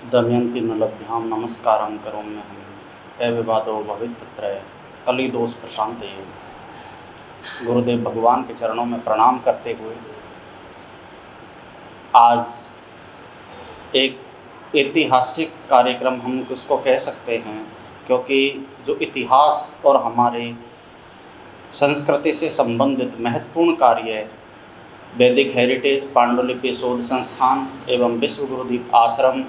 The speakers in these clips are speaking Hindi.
दमयन्ती न लभ्यां नमस्कारं करोम्यहं अविवादो भवेत् तत्र कलिदोष प्रशान्तये। गुरुदेव भगवान के चरणों में प्रणाम करते हुए आज एक ऐतिहासिक कार्यक्रम हम किसको कह सकते हैं, क्योंकि जो इतिहास और हमारे संस्कृति से संबंधित महत्वपूर्ण कार्य वैदिक हेरिटेज पांडुलिपि शोध संस्थान एवं विश्व गुरुदीप आश्रम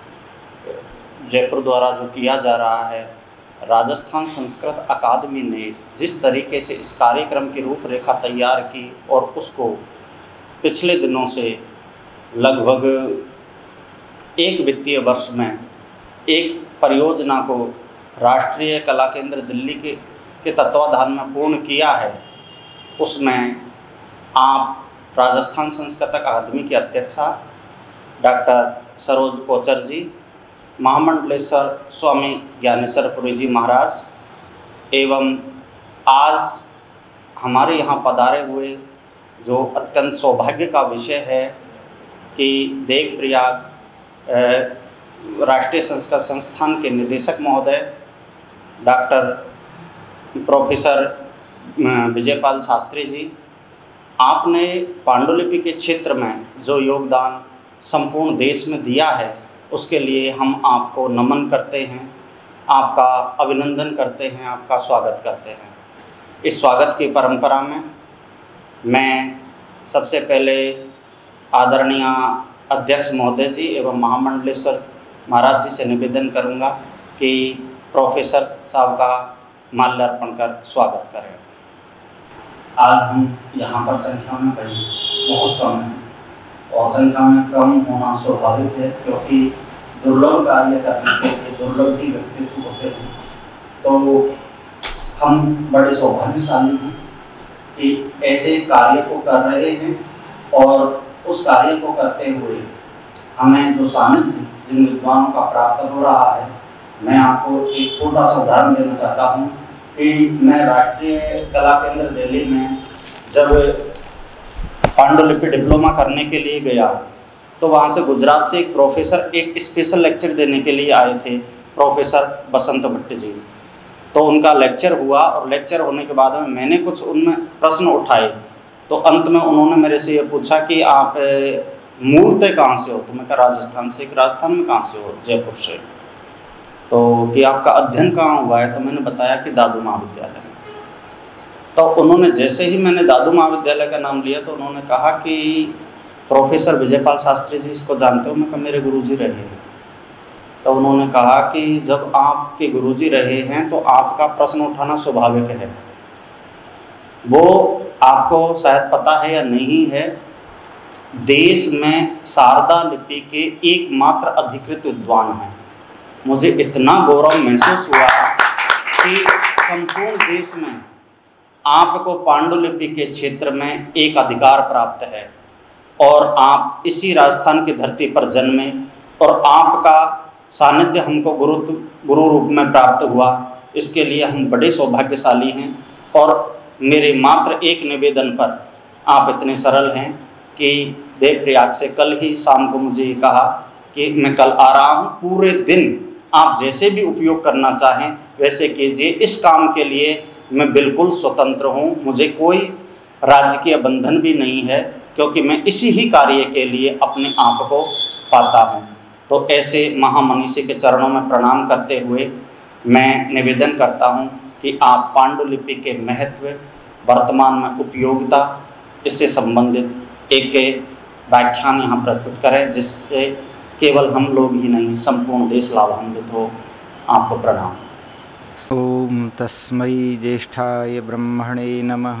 जयपुर द्वारा जो किया जा रहा है, राजस्थान संस्कृत अकादमी ने जिस तरीके से इस कार्यक्रम की रूपरेखा तैयार की और उसको पिछले दिनों से लगभग एक वित्तीय वर्ष में एक परियोजना को राष्ट्रीय कला केंद्र दिल्ली के तत्वाधान में पूर्ण किया है, उसमें आप राजस्थान संस्कृत अकादमी की अध्यक्षा डॉक्टर सरोज कोचर जी, महामंडलेश्वर स्वामी ज्ञानेश्वर पुरी जी महाराज एवं आज हमारे यहाँ पधारे हुए जो अत्यंत सौभाग्य का विषय है कि देवप्रयाग राष्ट्रीय संस्कृत संस्थान के निदेशक महोदय डॉक्टर प्रोफेसर विजयपाल शास्त्री जी, आपने पांडुलिपि के क्षेत्र में जो योगदान संपूर्ण देश में दिया है उसके लिए हम आपको नमन करते हैं, आपका अभिनंदन करते हैं, आपका स्वागत करते हैं। इस स्वागत की परंपरा में मैं सबसे पहले आदरणीय अध्यक्ष महोदय जी एवं महामंडलेश्वर महाराज जी से निवेदन करूंगा कि प्रोफेसर साहब का माल्यार्पण कर स्वागत करें। आज हम यहाँ पर संख्या में बहुत कम हैं और संख्या में कम होना स्वाभाविक है, क्योंकि दुर्लभ कार्य करने के लिए दुर्लभ ही व्यक्तित्व होते हैं। तो हम बड़े सौभाग्यशाली हैं कि ऐसे कार्य को कर रहे हैं और उस कार्य को करते हुए हमें जो सानिध्य जिन विद्वानों का प्राप्त हो रहा है, मैं आपको एक छोटा सा उदाहरण देना चाहता हूँ कि मैं राष्ट्रीय कला केंद्र दिल्ली में जब पांडुलिपि डिप्लोमा करने के लिए गया तो वहाँ से गुजरात से एक प्रोफेसर एक स्पेशल लेक्चर देने के लिए आए थे, प्रोफेसर बसंत भट्ट जी। तो उनका लेक्चर हुआ और लेक्चर होने के बाद में मैंने कुछ उनमें प्रश्न उठाए, तो अंत में उन्होंने मेरे से ये पूछा कि आप मूलतः कहाँ से हो? तो मैं कहा राजस्थान से। राजस्थान में कहाँ से हो? जयपुर से। तो कि आपका अध्ययन कहाँ हुआ है? तो मैंने बताया कि दादू महाविद्यालय में। तो उन्होंने जैसे ही मैंने दादू महाविद्यालय का नाम लिया तो उन्होंने कहा कि प्रोफेसर विजयपाल शास्त्री जी इसको जानते हो? मैं कहा मेरे गुरुजी रहे हैं। तो उन्होंने कहा कि जब आपके गुरुजी रहे हैं तो आपका प्रश्न उठाना स्वाभाविक है। वो आपको शायद पता है या नहीं है, देश में शारदा लिपि के एकमात्र अधिकृत विद्वान हैं। मुझे इतना गौरव महसूस हुआ कि संपूर्ण देश में आपको पांडुलिपि के क्षेत्र में एक अधिकार प्राप्त है और आप इसी राजस्थान की धरती पर जन्मे और आपका सानिध्य हमको गुरु रूप में प्राप्त हुआ। इसके लिए हम बड़े सौभाग्यशाली हैं और मेरे मात्र एक निवेदन पर आप इतने सरल हैं कि देवप्रयाग से कल ही शाम को मुझे ये कहा कि मैं कल आ रहा हूँ, पूरे दिन आप जैसे भी उपयोग करना चाहें वैसे कीजिए। इस काम के लिए मैं बिल्कुल स्वतंत्र हूँ, मुझे कोई राजकीय बंधन भी नहीं है, क्योंकि मैं इसी ही कार्य के लिए अपने आप को पाता हूँ। तो ऐसे महामनीषी के चरणों में प्रणाम करते हुए मैं निवेदन करता हूँ कि आप पांडुलिपि के महत्व, वर्तमान में उपयोगिता, इससे संबंधित एक व्याख्यान यहाँ प्रस्तुत करें जिससे केवल हम लोग ही नहीं संपूर्ण देश लाभान्वित हो। आपको प्रणाम। ओम तस्मै ज्येष्ठाय ब्रह्मणे नमः।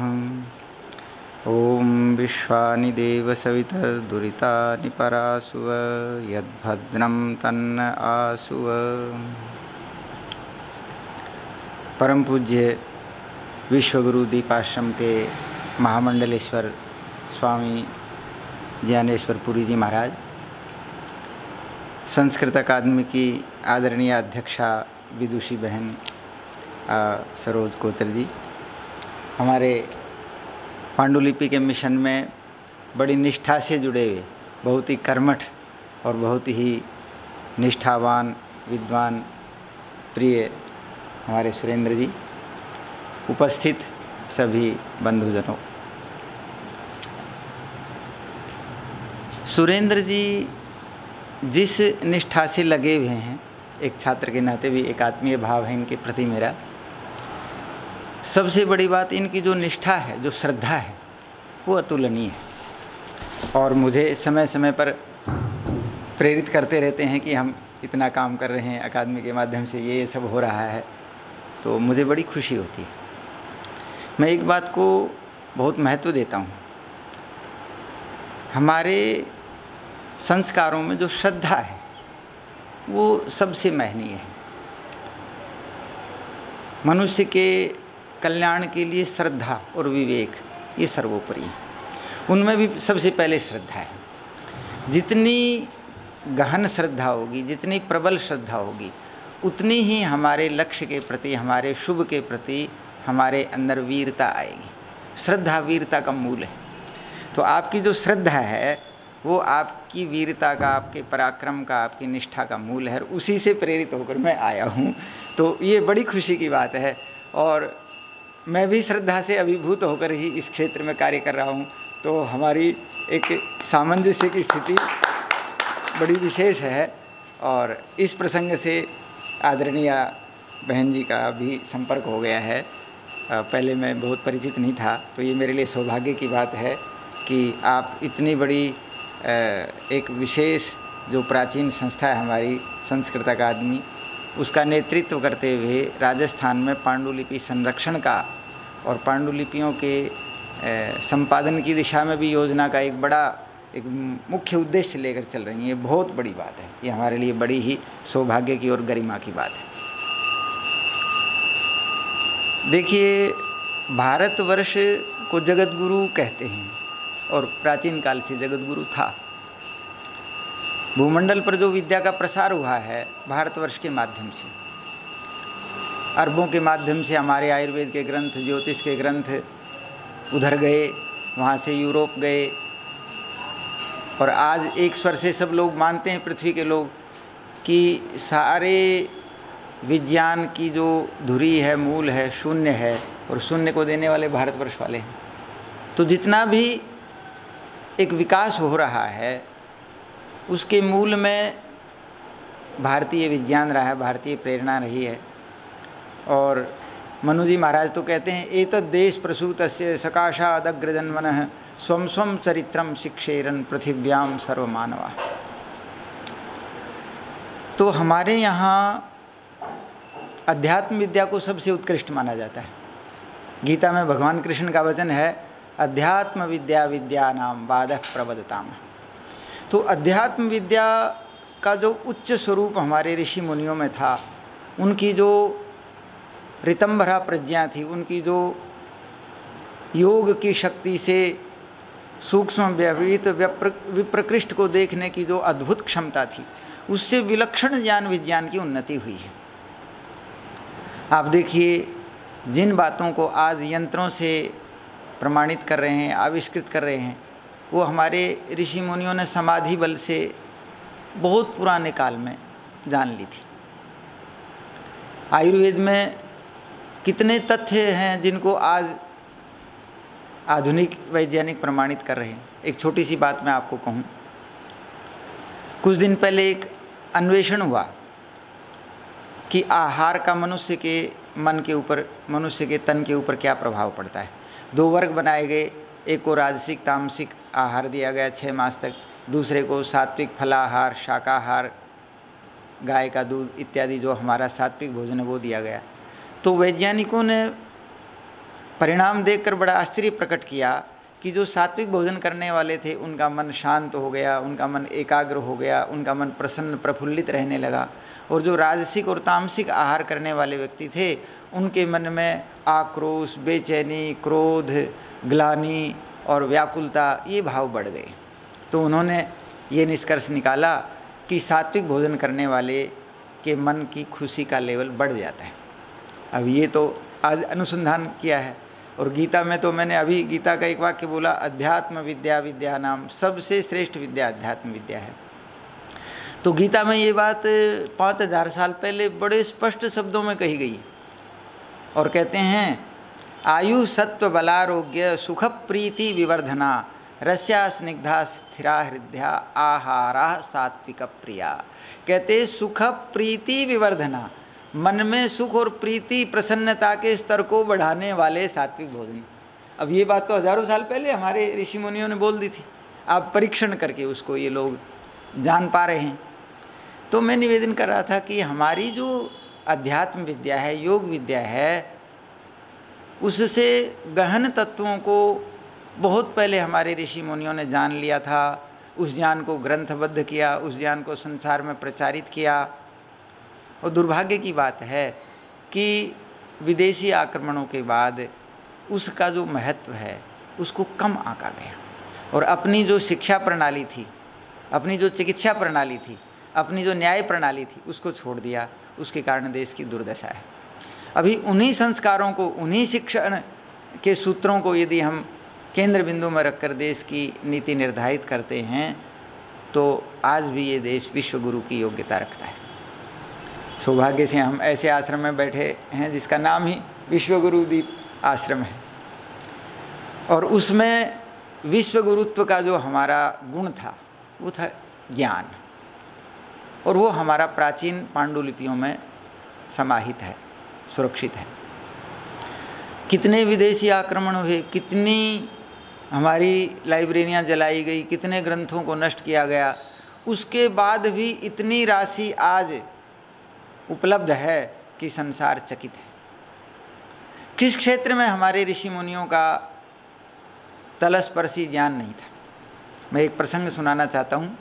ओम विश्वानि देव सवितर्दुरितानि परासुव यद्भद्रं तन्न आसुव। परम पूज्य विश्वगुरुदीप आश्रम के महामंडलेश्वर स्वामी ज्ञानेश्वर पुरी जी महाराज, संस्कृत अकादमी की आदरणीय अध्यक्षा विदुषी बहन सरोज कोचर जी, हमारे पांडुलिपि के मिशन में बड़ी निष्ठा से जुड़े हुए बहुत ही कर्मठ और बहुत ही निष्ठावान, विद्वान, प्रिय हमारे सुरेंद्र जी, उपस्थित सभी बंधुजनों, सुरेंद्र जी जिस निष्ठा से लगे हुए हैं, एक छात्र के नाते भी एक आत्मीय भाव है इनके प्रति मेरा। सबसे बड़ी बात इनकी जो निष्ठा है, जो श्रद्धा है, वो अतुलनीय है और मुझे समय समय पर प्रेरित करते रहते हैं कि हम इतना काम कर रहे हैं, अकादमी के माध्यम से ये सब हो रहा है, तो मुझे बड़ी खुशी होती है। मैं एक बात को बहुत महत्व देता हूँ, हमारे संस्कारों में जो श्रद्धा है वो सबसे महनीय है। मनुष्य के कल्याण के लिए श्रद्धा और विवेक ये सर्वोपरि है। उनमें भी सबसे पहले श्रद्धा है। जितनी गहन श्रद्धा होगी, जितनी प्रबल श्रद्धा होगी, उतनी ही हमारे लक्ष्य के प्रति, हमारे शुभ के प्रति हमारे अंदर वीरता आएगी। श्रद्धा वीरता का मूल है। तो आपकी जो श्रद्धा है वो आपकी वीरता का, आपके पराक्रम का, आपकी निष्ठा का मूल है। उसी से प्रेरित होकर मैं आया हूँ, तो ये बड़ी खुशी की बात है। और मैं भी श्रद्धा से अभिभूत होकर ही इस क्षेत्र में कार्य कर रहा हूँ, तो हमारी एक सामंजस्य की स्थिति बड़ी विशेष है। और इस प्रसंग से आदरणीय बहन जी का भी संपर्क हो गया है। पहले मैं बहुत परिचित नहीं था, तो ये मेरे लिए सौभाग्य की बात है कि आप इतनी बड़ी एक विशेष जो प्राचीन संस्था है हमारी संस्कृत अकादमी, उसका नेतृत्व करते हुए राजस्थान में पांडुलिपि संरक्षण का और पांडुलिपियों के संपादन की दिशा में भी योजना का एक बड़ा, एक मुख्य उद्देश्य लेकर चल रही हैं। ये बहुत बड़ी बात है, ये हमारे लिए बड़ी ही सौभाग्य की और गरिमा की बात है। देखिए, भारतवर्ष को जगत गुरु कहते हैं और प्राचीन काल से जगत गुरु था। भूमंडल पर जो विद्या का प्रसार हुआ है भारतवर्ष के माध्यम से, अरबों के माध्यम से हमारे आयुर्वेद के ग्रंथ, ज्योतिष के ग्रंथ उधर गए, वहाँ से यूरोप गए, और आज एक स्वर से सब लोग मानते हैं, पृथ्वी के लोग, कि सारे विज्ञान की जो धुरी है, मूल है, शून्य है, और शून्य को देने वाले भारतवर्ष वाले हैं। तो जितना भी एक विकास हो रहा है उसके मूल में भारतीय विज्ञान रहा है, भारतीय प्रेरणा रही है। और मनु जी महाराज तो कहते हैं, एतद् देश प्रसूतस्य सकाशादग्रजन्मनः स्वं स्वं चरित्रम शिक्षेरन पृथिव्याम सर्वमानवा। तो हमारे यहाँ अध्यात्म विद्या को सबसे उत्कृष्ट माना जाता है। गीता में भगवान कृष्ण का वचन है, अध्यात्म विद्या विद्यानाम बाधः प्रवदताम। तो अध्यात्म विद्या का जो उच्च स्वरूप हमारे ऋषि मुनियों में था, उनकी जो ऋतंभरा प्रज्ञा थी, उनकी जो योग की शक्ति से सूक्ष्म व्यवहित विप्रकृष्ट को देखने की जो अद्भुत क्षमता थी, उससे विलक्षण ज्ञान विज्ञान की उन्नति हुई है। आप देखिए, जिन बातों को आज यंत्रों से प्रमाणित कर रहे हैं, आविष्कृत कर रहे हैं, वो हमारे ऋषि मुनियों ने समाधि बल से बहुत पुराने काल में जान ली थी। आयुर्वेद में कितने तथ्य हैं जिनको आज आधुनिक वैज्ञानिक प्रमाणित कर रहे हैं। एक छोटी सी बात मैं आपको कहूँ, कुछ दिन पहले एक अन्वेषण हुआ कि आहार का मनुष्य के मन के ऊपर, मनुष्य के तन के ऊपर क्या प्रभाव पड़ता है। 2 वर्ग बनाए गए, एक को राजसिक तामसिक आहार दिया गया 6 मास तक, दूसरे को सात्विक फलाहार, शाकाहार, गाय का दूध इत्यादि जो हमारा सात्विक भोजन है वो दिया गया। तो वैज्ञानिकों ने परिणाम देखकर बड़ा आश्चर्य प्रकट किया कि जो सात्विक भोजन करने वाले थे उनका मन शांत हो गया, उनका मन एकाग्र हो गया, उनका मन प्रसन्न प्रफुल्लित रहने लगा। और जो राजसिक और तामसिक आहार करने वाले व्यक्ति थे, उनके मन में आक्रोश, बेचैनी, क्रोध, ग्लानि और व्याकुलता, ये भाव बढ़ गए। तो उन्होंने ये निष्कर्ष निकाला कि सात्विक भोजन करने वाले के मन की खुशी का लेवल बढ़ जाता है। अब ये तो आज अनुसंधान किया है। और गीता में तो मैंने अभी गीता का एक वाक्य बोला, अध्यात्म विद्या विद्या नाम, सबसे श्रेष्ठ विद्या अध्यात्म विद्या है। तो गीता में ये बात 5000 साल पहले बड़े स्पष्ट शब्दों में कही गई और कहते हैं आयु सत्व बलारोग्य सुख प्रीति विवर्धना रस्या स्निग्धा स्थिरा हृदया आहारा सात्विक प्रिया। कहते सुख प्रीति विवर्धना, मन में सुख और प्रीति प्रसन्नता के स्तर को बढ़ाने वाले सात्विक भोजन। अब ये बात तो हजारों साल पहले हमारे ऋषि मुनियों ने बोल दी थी, आप परीक्षण करके उसको ये लोग जान पा रहे हैं। तो मैं निवेदन कर रहा था कि हमारी जो अध्यात्म विद्या है, योग विद्या है, उससे गहन तत्वों को बहुत पहले हमारे ऋषि मुनियों ने जान लिया था, उस ज्ञान को ग्रंथबद्ध किया, उस ज्ञान को संसार में प्रचारित किया। और दुर्भाग्य की बात है कि विदेशी आक्रमणों के बाद उसका जो महत्व है उसको कम आंका गया और अपनी जो शिक्षा प्रणाली थी, अपनी जो चिकित्सा प्रणाली थी, अपनी जो न्याय प्रणाली थी, उसको छोड़ दिया। उसके कारण देश की दुर्दशा है। अभी उन्हीं संस्कारों को, उन्हीं शिक्षण के सूत्रों को यदि हम केंद्र बिंदु में रखकर देश की नीति निर्धारित करते हैं तो आज भी ये देश विश्व गुरु की योग्यता रखता है। सौभाग्य से हम ऐसे आश्रम में बैठे हैं जिसका नाम ही विश्व गुरुदीप आश्रम है, और उसमें विश्व गुरुत्व का जो हमारा गुण था वो था ज्ञान, और वो हमारा प्राचीन पांडुलिपियों में समाहित है, सुरक्षित है। कितने विदेशी आक्रमण हुए, कितनी हमारी लाइब्रेरियां जलाई गई, कितने ग्रंथों को नष्ट किया गया, उसके बाद भी इतनी राशि आज उपलब्ध है कि संसार चकित है। किस क्षेत्र में हमारे ऋषि मुनियों का तलस्पर्शी ज्ञान नहीं था। मैं एक प्रसंग सुनाना चाहता हूँ।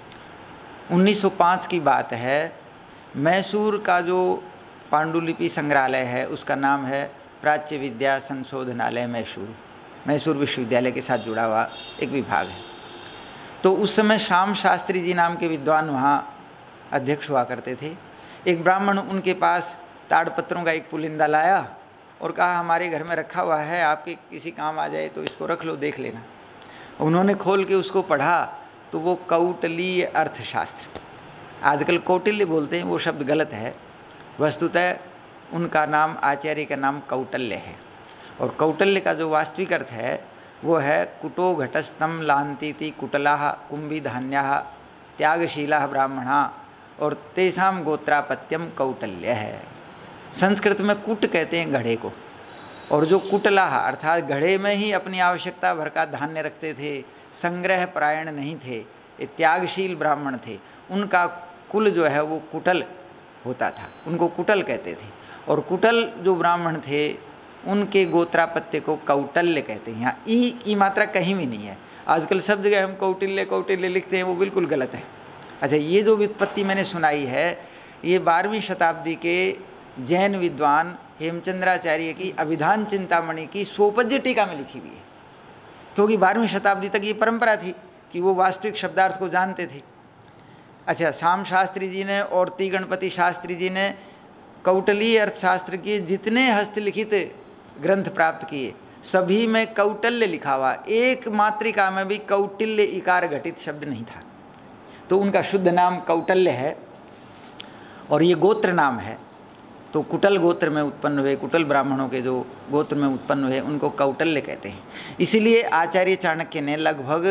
1905 की बात है। मैसूर का जो पांडुलिपि संग्रहालय है उसका नाम है प्राच्य विद्या संशोधनालय मैसूर, मैसूर विश्वविद्यालय के साथ जुड़ा हुआ एक विभाग है। तो उस समय श्याम शास्त्री जी नाम के विद्वान वहाँ अध्यक्ष हुआ करते थे। एक ब्राह्मण उनके पास ताड़पत्रों का एक पुलिंदा लाया और कहा हमारे घर में रखा हुआ है, आपके किसी काम आ जाए तो इसको रख लो, देख लेना। उन्होंने खोल के उसको पढ़ा तो वो कौटिल्य अर्थशास्त्र, आजकल कौटिल्य बोलते हैं, वो शब्द गलत है। वस्तुतः उनका नाम, आचार्य का नाम कौटिल्य है, और कौटिल्य का जो वास्तविक अर्थ है वो है कुटो घटस्तम लांतीति कुटलाः कुंभी धान्याः त्यागशीलाः ब्राह्मणा और तेषाम गोत्रापत्यम कौटिल्य है। संस्कृत में कुट कहते हैं घड़े को, और जो कुटलाः अर्थात घड़े में ही अपनी आवश्यकता भर का धान्य रखते थे, संग्रह परायण नहीं थे, ये त्यागशील ब्राह्मण थे, उनका कुल जो है वो कुटल होता था, उनको कुटल कहते थे। और कुटल जो ब्राह्मण थे उनके गोत्रापत्य को कौटिल्य कहते हैं। यहाँ ई की मात्रा कहीं भी नहीं है। आजकल सब जगह हम कौटिल्य कौटिल्य लिखते हैं, वो बिल्कुल गलत है। अच्छा, ये जो व्युत्पत्ति मैंने सुनाई है ये 12वीं शताब्दी के जैन विद्वान हेमचंद्राचार्य की अभिधान चिंतामणि की सोपज्य टीका में लिखी हुई है, क्योंकि 12वीं शताब्दी तक ये परंपरा थी कि वो वास्तविक शब्दार्थ को जानते थे। अच्छा, श्याम शास्त्री जी ने और ती गणपति शास्त्री जी ने कौटिल्य अर्थशास्त्र के जितने हस्तलिखित ग्रंथ प्राप्त किए सभी में कौटिल्य लिखा हुआ, एक मात्रिका में भी कौटिल्य इकार घटित शब्द नहीं था। तो उनका शुद्ध नाम कौटिल्य है और ये गोत्र नाम है। तो कुटल गोत्र में उत्पन्न हुए, कुटल ब्राह्मणों के जो गोत्र में उत्पन्न हुए उनको कौटिल्य कहते हैं। इसीलिए आचार्य चाणक्य ने लगभग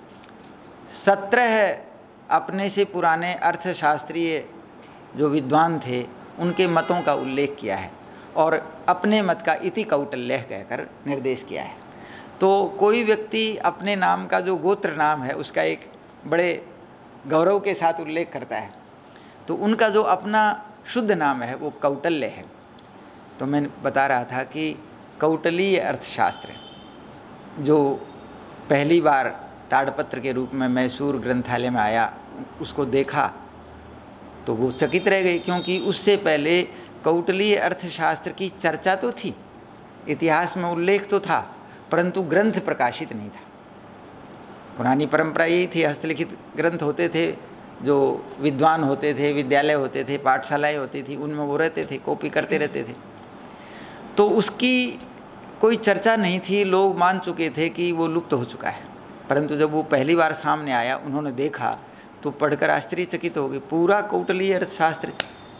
17 अपने से पुराने अर्थशास्त्रीय जो विद्वान थे उनके मतों का उल्लेख किया है और अपने मत का इति कौटिल्य कहकर निर्देश किया है। तो कोई व्यक्ति अपने नाम का जो गोत्र नाम है उसका एक बड़े गौरव के साथ उल्लेख करता है, तो उनका जो अपना शुद्ध नाम है वो कौटिल्य है। तो मैं बता रहा था कि कौटिल्य अर्थशास्त्र जो पहली बार ताड़पत्र के रूप में मैसूर ग्रंथालय में आया, उसको देखा तो वो चकित रह गई, क्योंकि उससे पहले कौटिल्य अर्थशास्त्र की चर्चा तो थी, इतिहास में उल्लेख तो था, परंतु ग्रंथ प्रकाशित नहीं था। पुरानी परंपरा यही थी, हस्तलिखित ग्रंथ होते थे, जो विद्वान होते थे, विद्यालय होते थे, पाठशालाएं होती थी, उनमें वो रहते थे, कॉपी करते रहते थे। तो उसकी कोई चर्चा नहीं थी, लोग मान चुके थे कि वो लुप्त हो चुका है। परंतु जब वो पहली बार सामने आया, उन्होंने देखा तो पढ़कर आश्चर्यचकित हो गए। पूरा कौटिल्य अर्थशास्त्र,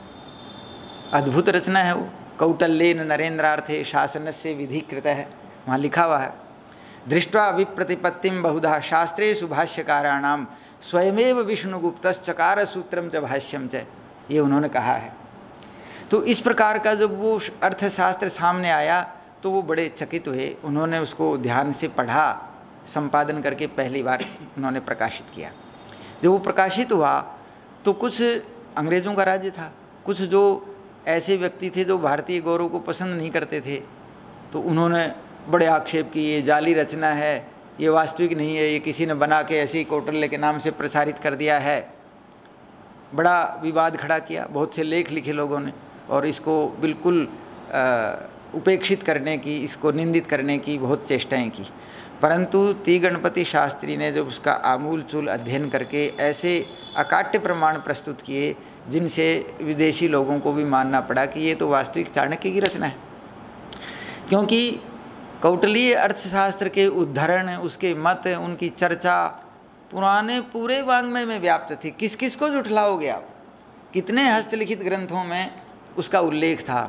अद्भुत रचना है वो। कौटल्येन नरेंद्रार्थे शासनस्य विधिकृत है, वहाँ लिखा हुआ है। दृष्ट्वा विप्रतिपत्तिम बहुधा शास्त्रेषु भाष्यकाराणाम स्वयमेव विष्णुगुप्तश्चकार सूत्रम च भाष्यम च, ये उन्होंने कहा है। तो इस प्रकार का जब वो अर्थशास्त्र सामने आया तो वो बड़े चकित हुए। उन्होंने उसको ध्यान से पढ़ा, संपादन करके पहली बार उन्होंने प्रकाशित किया। जब वो प्रकाशित हुआ तो कुछ अंग्रेज़ों का राज्य था, कुछ जो ऐसे व्यक्ति थे जो भारतीय गौरव को पसंद नहीं करते थे, तो उन्होंने बड़े आक्षेप किए, ये जाली रचना है, ये वास्तविक नहीं है, ये किसी ने बना के ऐसे ही कौटिल्य के नाम से प्रसारित कर दिया है। बड़ा विवाद खड़ा किया, बहुत से लेख लिखे लोगों ने, और इसको बिल्कुल उपेक्षित करने की, इसको निंदित करने की बहुत चेष्टाएं की। परंतु ती गणपति शास्त्री ने जब उसका आमूल चूल अध्ययन करके ऐसे अकाट्य प्रमाण प्रस्तुत किए जिनसे विदेशी लोगों को भी मानना पड़ा कि ये तो वास्तविक चाणक्य की रचना है। क्योंकि कौटिल्य अर्थशास्त्र के उद्धरण, उसके मत, उनकी चर्चा पुराने पूरे वाङ्मय में व्याप्त थी। किस किस को जुठलाओगे आप, कितने हस्तलिखित ग्रंथों में उसका उल्लेख था।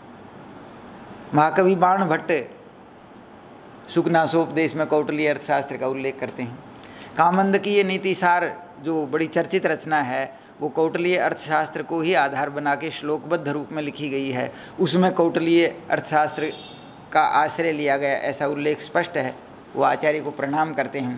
महाकवि बाण भट्ट सुकनासोपदेश में कौटिल्य अर्थशास्त्र का उल्लेख करते हैं। कामंदकीय नीतिसार जो बड़ी चर्चित रचना है, वो कौटिल्य अर्थशास्त्र को ही आधार बना के श्लोकबद्ध रूप में लिखी गई है। उसमें कौटिल्य अर्थशास्त्र का आश्रय लिया गया, ऐसा उल्लेख स्पष्ट है। वो आचार्य को प्रणाम करते हैं।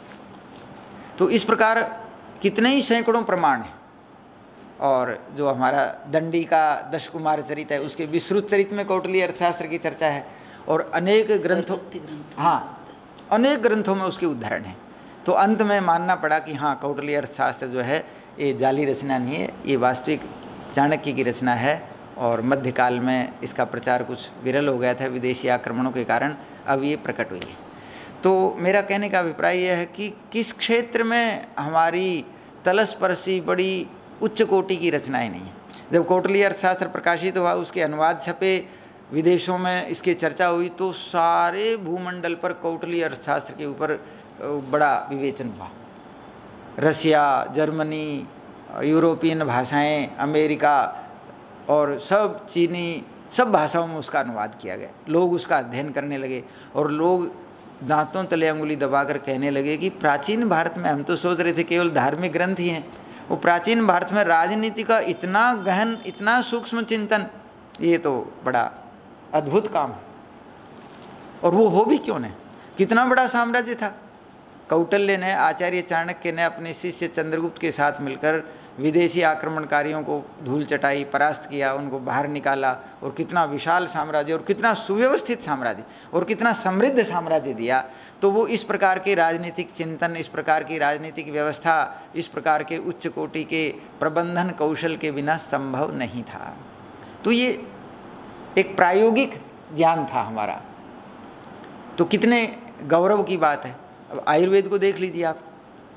तो इस प्रकार कितने ही सैकड़ों प्रमाण हैं। और जो हमारा दंडी का दश कुमार चरित है, उसके विस्तृत चरित में कौटिल्य अर्थशास्त्र की चर्चा है। और अनेक ग्रंथों, हाँ, अनेक ग्रंथों में उसके उदाहरण हैं। तो अंत में मानना पड़ा कि हाँ, कौटिल्य अर्थशास्त्र जो है ये जाली रचना नहीं है, ये वास्तविक चाणक्य की रचना है। और मध्यकाल में इसका प्रचार कुछ विरल हो गया था विदेशी आक्रमणों के कारण, अब ये प्रकट हुई है। तो मेरा कहने का अभिप्राय यह है कि किस क्षेत्र में हमारी तलस्पर्शी बड़ी उच्च कोटि की रचनाएं नहीं हैं। जब कौटिल्य अर्थशास्त्र प्रकाशित हुआ, उसके अनुवाद छपे, विदेशों में इसकी चर्चा हुई, तो सारे भूमंडल पर कौटिल्य अर्थशास्त्र के ऊपर बड़ा विवेचन हुआ। रसिया, जर्मनी, यूरोपियन भाषाएं, अमेरिका और सब चीनी, सब भाषाओं में उसका अनुवाद किया गया। लोग उसका अध्ययन करने लगे और लोग दांतों तले अंगुली दबाकर कहने लगे कि प्राचीन भारत में, हम तो सोच रहे थे केवल धार्मिक ग्रंथ ही हैं, वो प्राचीन भारत में राजनीति का इतना गहन, इतना सूक्ष्म चिंतन, ये तो बड़ा अद्भुत काम है। और वो हो भी क्यों नहीं, कितना बड़ा साम्राज्य था। कौटिल्य ने, आचार्य चाणक्य ने अपने शिष्य चंद्रगुप्त के साथ मिलकर विदेशी आक्रमणकारियों को धूल चटाई, परास्त किया, उनको बाहर निकाला, और कितना विशाल साम्राज्य और कितना सुव्यवस्थित साम्राज्य और कितना समृद्ध साम्राज्य दिया। तो वो इस प्रकार के राजनीतिक चिंतन, इस प्रकार की राजनीतिक व्यवस्था, इस प्रकार के उच्च कोटि के प्रबंधन कौशल के बिना संभव नहीं था। तो ये एक प्रायोगिक ज्ञान था हमारा। तो कितने गौरव की बात है। अब आयुर्वेद को देख लीजिए आप।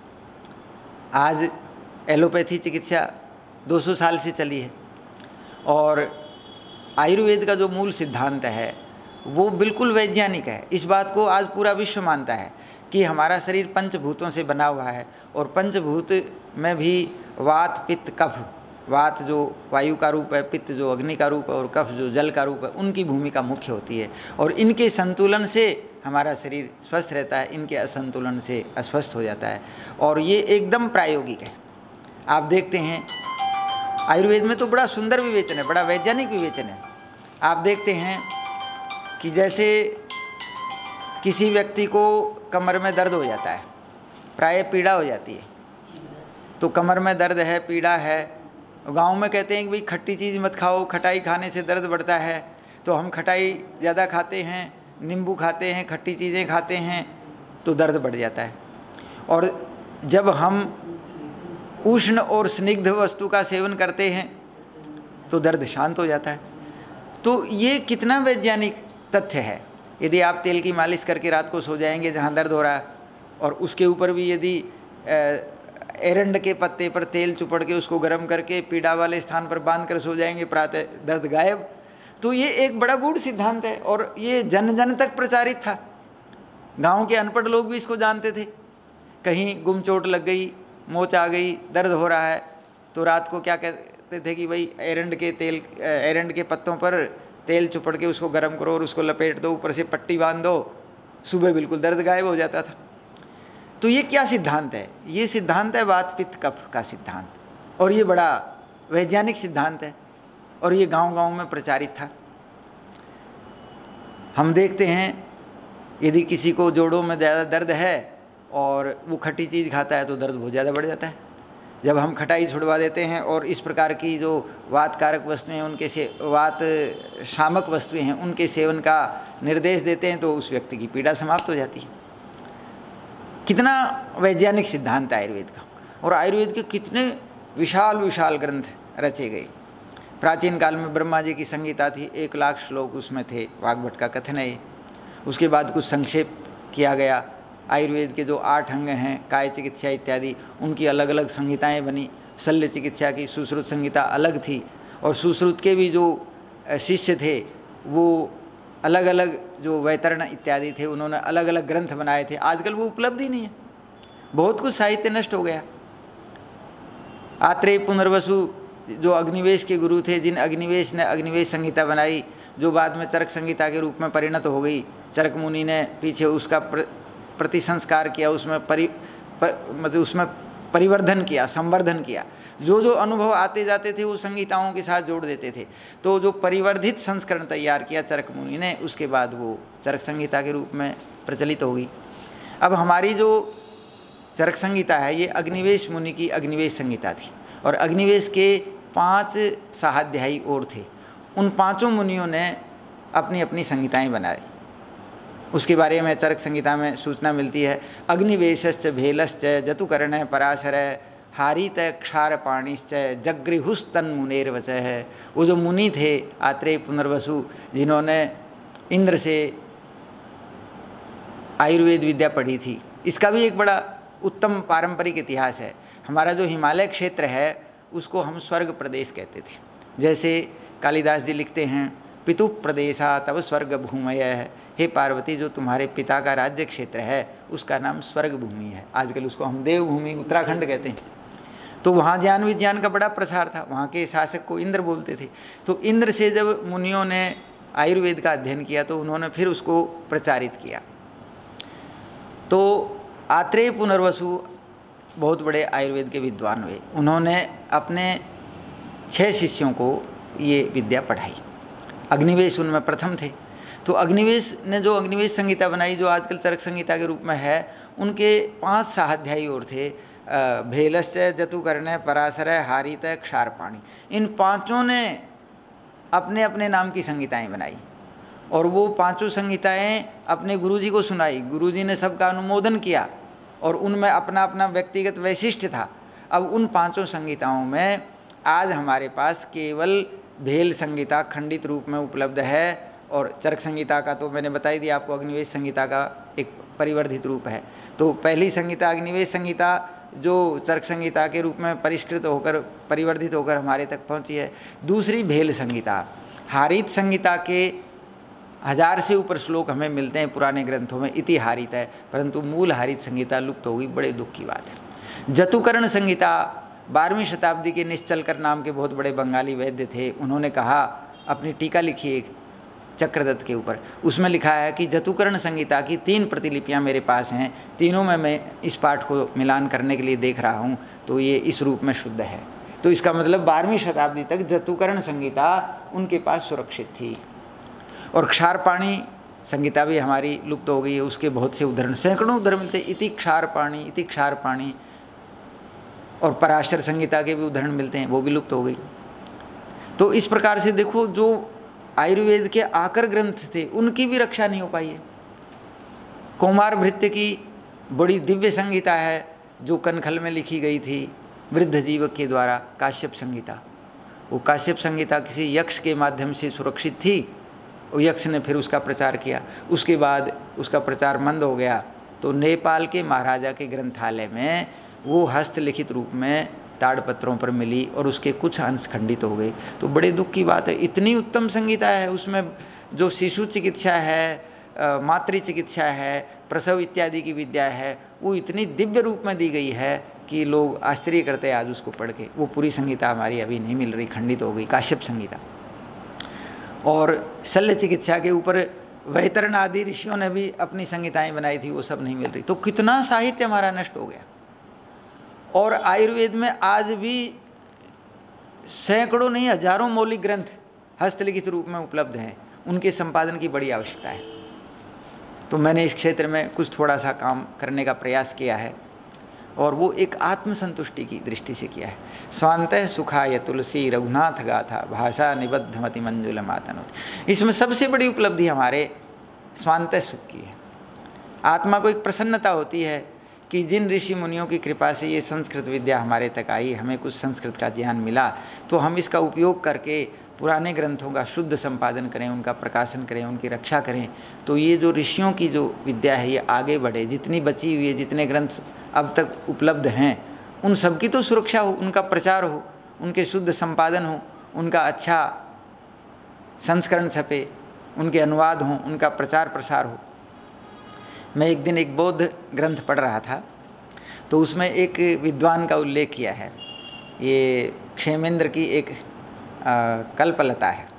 आज एलोपैथी चिकित्सा 200 साल से चली है, और आयुर्वेद का जो मूल सिद्धांत है वो बिल्कुल वैज्ञानिक है। इस बात को आज पूरा विश्व मानता है कि हमारा शरीर पंचभूतों से बना हुआ है, और पंचभूत में भी वात, पित्त, कफ, वात जो वायु का रूप है, पित्त जो अग्नि का रूप है, और कफ जो जल का रूप है, उनकी भूमिका मुख्य होती है। और इनके संतुलन से हमारा शरीर स्वस्थ रहता है, इनके असंतुलन से अस्वस्थ हो जाता है। और ये एकदम प्रायोगिक है। आप देखते हैं आयुर्वेद में तो बड़ा सुंदर विवेचन है, बड़ा वैज्ञानिक विवेचन है। आप देखते हैं कि जैसे किसी व्यक्ति को कमर में दर्द हो जाता है, प्राय पीड़ा हो जाती है, तो कमर में दर्द है, पीड़ा है, गांव में कहते हैं कि भाई खट्टी चीज़ मत खाओ, खटाई खाने से दर्द बढ़ता है। तो हम खटाई ज़्यादा खाते हैं, नींबू खाते हैं, खट्टी चीज़ें खाते हैं, तो दर्द बढ़ जाता है। और जब हम उष्ण और स्निग्ध वस्तु का सेवन करते हैं तो दर्द शांत हो जाता है। तो ये कितना वैज्ञानिक तथ्य है। यदि आप तेल की मालिश करके रात को सो जाएंगे जहाँ दर्द हो रहा है, और उसके ऊपर भी यदि एरंड के पत्ते पर तेल चुपड़ के उसको गर्म करके पीड़ा वाले स्थान पर बांध कर सो जाएंगे, प्रातः दर्द गायब। तो ये एक बड़ा गूढ़ सिद्धांत है, और ये जन जन तक प्रचारित था। गाँव के अनपढ़ लोग भी इसको जानते थे। कहीं गुम चोट लग गई मोच आ गई, दर्द हो रहा है, तो रात को क्या कहते थे कि भाई एरंड के पत्तों पर तेल चुपड़ के उसको गर्म करो और उसको लपेट दो, ऊपर से पट्टी बांध दो, सुबह बिल्कुल दर्द गायब हो जाता था। तो ये क्या सिद्धांत है? ये सिद्धांत है वात पित्त कफ का सिद्धांत, और ये बड़ा वैज्ञानिक सिद्धांत है, और ये गांव-गांव में प्रचारित था। हम देखते हैं यदि किसी को जोड़ों में ज़्यादा दर्द है और वो खट्टी चीज़ खाता है तो दर्द बहुत ज़्यादा बढ़ जाता है। जब हम खटाई छुड़वा देते हैं और इस प्रकार की जो वात कारक वस्तुएं उनके से वात शामक वस्तुएं हैं उनके सेवन का निर्देश देते हैं तो उस व्यक्ति की पीड़ा समाप्त हो जाती है। कितना वैज्ञानिक सिद्धांत है आयुर्वेद का, और आयुर्वेद के कितने विशाल विशाल ग्रंथ रचे गए। प्राचीन काल में ब्रह्मा जी की संहिता थी, 1,00,000 श्लोक उसमें थे, वाग्भट का कथन है। उसके बाद कुछ संक्षेप किया गया। आयुर्वेद के जो 8 अंग हैं, काय चिकित्सा इत्यादि, उनकी अलग अलग संहिताएं बनी। शल्य चिकित्सा की सुश्रुत संहिता अलग थी, और सुश्रुत के भी जो शिष्य थे वो अलग अलग जो वैतरण इत्यादि थे उन्होंने अलग अलग ग्रंथ बनाए थे। आजकल वो उपलब्ध ही नहीं है, बहुत कुछ साहित्य नष्ट हो गया। आत्रेय पुनर्वसु जो अग्निवेश के गुरु थे, जिन अग्निवेश ने अग्निवेश संहिता बनाई जो बाद में चरक संहिता के रूप में परिणत हो गई। चरक मुनि ने पीछे उसका प्रतिसंस्कार किया, उसमें मतलब उसमें परिवर्धन किया, संवर्धन किया। जो जो अनुभव आते जाते थे वो संहिताओं के साथ जोड़ देते थे। तो जो परिवर्धित संस्करण तैयार किया चरक मुनि ने, उसके बाद वो चरक संहिता के रूप में प्रचलित हो गई। अब हमारी जो चरक संहिता है ये अग्निवेश मुनि की अग्निवेश संहिता थी, और अग्निवेश के 5 साहाध्यायी और थे। उन 5 मुनियों ने अपनी अपनी संहिताएं बनाई। उसके बारे में चरक संहिता में सूचना मिलती है। अग्निवेशश्च भेलश्च जतुकर्ण पराशर हारित क्षारपाणिश्च जगृहुस्तन मुनेर्वच है। वो जो मुनि थे आत्रेय पुनर्वसु, जिन्होंने इंद्र से आयुर्वेद विद्या पढ़ी थी, इसका भी एक बड़ा उत्तम पारंपरिक इतिहास है। हमारा जो हिमालय क्षेत्र है उसको हम स्वर्ग प्रदेश कहते थे। जैसे कालिदास जी लिखते हैं, पितु प्रदेशा तब स्वर्ग भूमय है। हे पार्वती, जो तुम्हारे पिता का राज्य क्षेत्र है उसका नाम स्वर्ग भूमि है। आजकल उसको हम देवभूमि उत्तराखंड कहते हैं। तो वहाँ ज्ञान विज्ञान का बड़ा प्रसार था, वहाँ के शासक को इंद्र बोलते थे। तो इंद्र से जब मुनियों ने आयुर्वेद का अध्ययन किया तो उन्होंने फिर उसको प्रचारित किया। तो आत्रेय पुनर्वसु बहुत बड़े आयुर्वेद के विद्वान हुए। उन्होंने अपने 6 शिष्यों को ये विद्या पढ़ाई। अग्निवेश उनमें प्रथम थे। तो अग्निवेश ने जो अग्निवेश संहिता बनाई, जो आजकल चरक संहिता के रूप में है, उनके 5 साहाध्यायी और थे। भेलश्च जतुकर्ण पराशर हारित क्षारपाणी। इन 5 ने अपने अपने नाम की संहिताएं बनाई, और वो 5 संहिताएं अपने गुरुजी को सुनाई। गुरुजी ने सबका अनुमोदन किया, और उनमें अपना अपना व्यक्तिगत वैशिष्ट था। अब उन 5 संहिताओं में आज हमारे पास केवल भेल संहिता खंडित रूप में उपलब्ध है, और चरक संहिता का तो मैंने बता ही दिया आपको, अग्निवेश संहिता का एक परिवर्धित रूप है। तो पहली संहिता अग्निवेश संहिता जो चरक संहिता के रूप में परिष्कृत होकर परिवर्धित होकर हमारे तक पहुंची है। दूसरी भेल संहिता, हारित संहिता के 1000 से ऊपर श्लोक हमें मिलते हैं पुराने ग्रंथों में, इति हारित है, परंतु मूल हारित संहिता लुप्त हो गई। बड़े दुख की बात है। जतुकर्ण संहिता 12वीं शताब्दी के निश्चलकर नाम के बहुत बड़े बंगाली वैद्य थे। उन्होंने कहा, अपनी टीका लिखी एक चक्रदत्त के ऊपर, उसमें लिखा है कि जतुकर्ण संहिता की 3 प्रतिलिपियां मेरे पास हैं, तीनों में मैं इस पाठ को मिलान करने के लिए देख रहा हूं, तो ये इस रूप में शुद्ध है। तो इसका मतलब 12वीं शताब्दी तक जतुकर्ण संहिता उनके पास सुरक्षित थी। और क्षारपाणी संहिता भी हमारी लुप्त हो गई है। उसके बहुत से उदाहरण, सैकड़ों उदाहरण मिलते हैं, इति क्षारपाणी, इति क्षारपाणी। और पराशर संहिता के भी उदाहरण मिलते हैं, वो भी लुप्त हो गई। तो इस प्रकार से देखो, जो आयुर्वेद के आकर ग्रंथ थे उनकी भी रक्षा नहीं हो पाई है। कौमार भृत्य की बड़ी दिव्य संहिता है जो कनखल में लिखी गई थी वृद्ध जीवक के द्वारा, काश्यप संहिता। वो काश्यप संहिता किसी यक्ष के माध्यम से सुरक्षित थी, वो यक्ष ने फिर उसका प्रचार किया। उसके बाद उसका प्रचार मंद हो गया, तो नेपाल के महाराजा के ग्रंथालय में वो हस्तलिखित रूप में ताड़पत्रों पर मिली, और उसके कुछ अंश खंडित हो गए। तो बड़े दुख की बात है। इतनी उत्तम संहिता है, उसमें जो शिशु चिकित्सा है, मातृ चिकित्सा है, प्रसव इत्यादि की विद्या है, वो इतनी दिव्य रूप में दी गई है कि लोग आश्चर्य करते हैं आज उसको पढ़ के। वो पूरी संहिता हमारी अभी नहीं मिल रही, खंडित हो गई, काश्यप संहिता। और शल्य चिकित्सा के ऊपर वैतरण आदि ऋषियों ने भी अपनी संहिताएं बनाई थी, वो सब नहीं मिल रही। तो कितना साहित्य हमारा नष्ट हो गया। और आयुर्वेद में आज भी सैकड़ों नहीं हजारों मौलिक ग्रंथ हस्तलिखित रूप में उपलब्ध हैं, उनके संपादन की बड़ी आवश्यकता है। तो मैंने इस क्षेत्र में कुछ थोड़ा सा काम करने का प्रयास किया है, और वो एक आत्मसंतुष्टि की दृष्टि से किया है। स्वांतः सुखाय तुलसी रघुनाथ गाथा भाषा निबद्धमति मंजुल मातनोत। इसमें सबसे बड़ी उपलब्धि हमारे स्वांतः सुख की है। आत्मा को एक प्रसन्नता होती है कि जिन ऋषि मुनियों की कृपा से ये संस्कृत विद्या हमारे तक आई, हमें कुछ संस्कृत का ज्ञान मिला, तो हम इसका उपयोग करके पुराने ग्रंथों का शुद्ध संपादन करें, उनका प्रकाशन करें, उनकी रक्षा करें। तो ये जो ऋषियों की जो विद्या है ये आगे बढ़े, जितनी बची हुई है, जितने ग्रंथ अब तक उपलब्ध हैं, उन सब की तो सुरक्षा हो, उनका प्रचार हो, उनके शुद्ध संपादन हो, उनका अच्छा संस्करण छपे, उनके अनुवाद हों, उनका प्रचार प्रसार हो। मैं एक दिन एक बौद्ध ग्रंथ पढ़ रहा था, तो उसमें एक विद्वान का उल्लेख किया है। ये क्षेमेंद्र की एक कल्पलता है।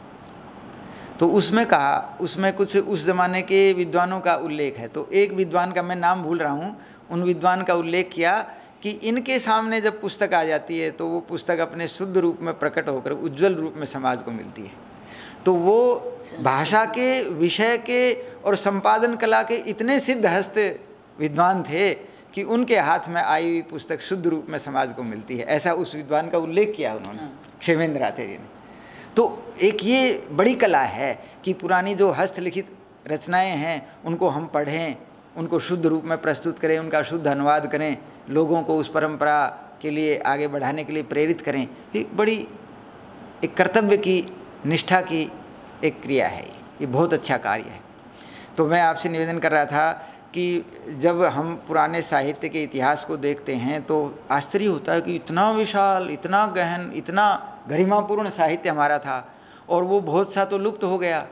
तो उसमें कहा, उसमें कुछ उस ज़माने के विद्वानों का उल्लेख है। तो एक विद्वान का मैं नाम भूल रहा हूँ, उन विद्वान का उल्लेख किया कि इनके सामने जब पुस्तक आ जाती है तो वो पुस्तक अपने शुद्ध रूप में प्रकट होकर उज्जवल रूप में समाज को मिलती है। तो वो भाषा के, विषय के और संपादन कला के इतने सिद्ध हस्त विद्वान थे कि उनके हाथ में आई हुई पुस्तक शुद्ध रूप में समाज को मिलती है। ऐसा उस विद्वान का उल्लेख किया उन्होंने, क्षेमेंद्र आचार्य ने। तो एक ये बड़ी कला है कि पुरानी जो हस्तलिखित रचनाएं हैं उनको हम पढ़ें, उनको शुद्ध रूप में प्रस्तुत करें, उनका शुद्ध अनुवाद करें, लोगों को उस परंपरा के लिए आगे बढ़ाने के लिए प्रेरित करें। एक बड़ी एक कर्तव्य की, निष्ठा की एक क्रिया है। ये बहुत अच्छा कार्य है। तो मैं आपसे निवेदन कर रहा था कि जब हम पुराने साहित्य के इतिहास को देखते हैं तो आश्चर्य होता है कि इतना विशाल, इतना गहन, इतना गरिमापूर्ण साहित्य हमारा था, और वो बहुत सा तो लुप्त हो गया।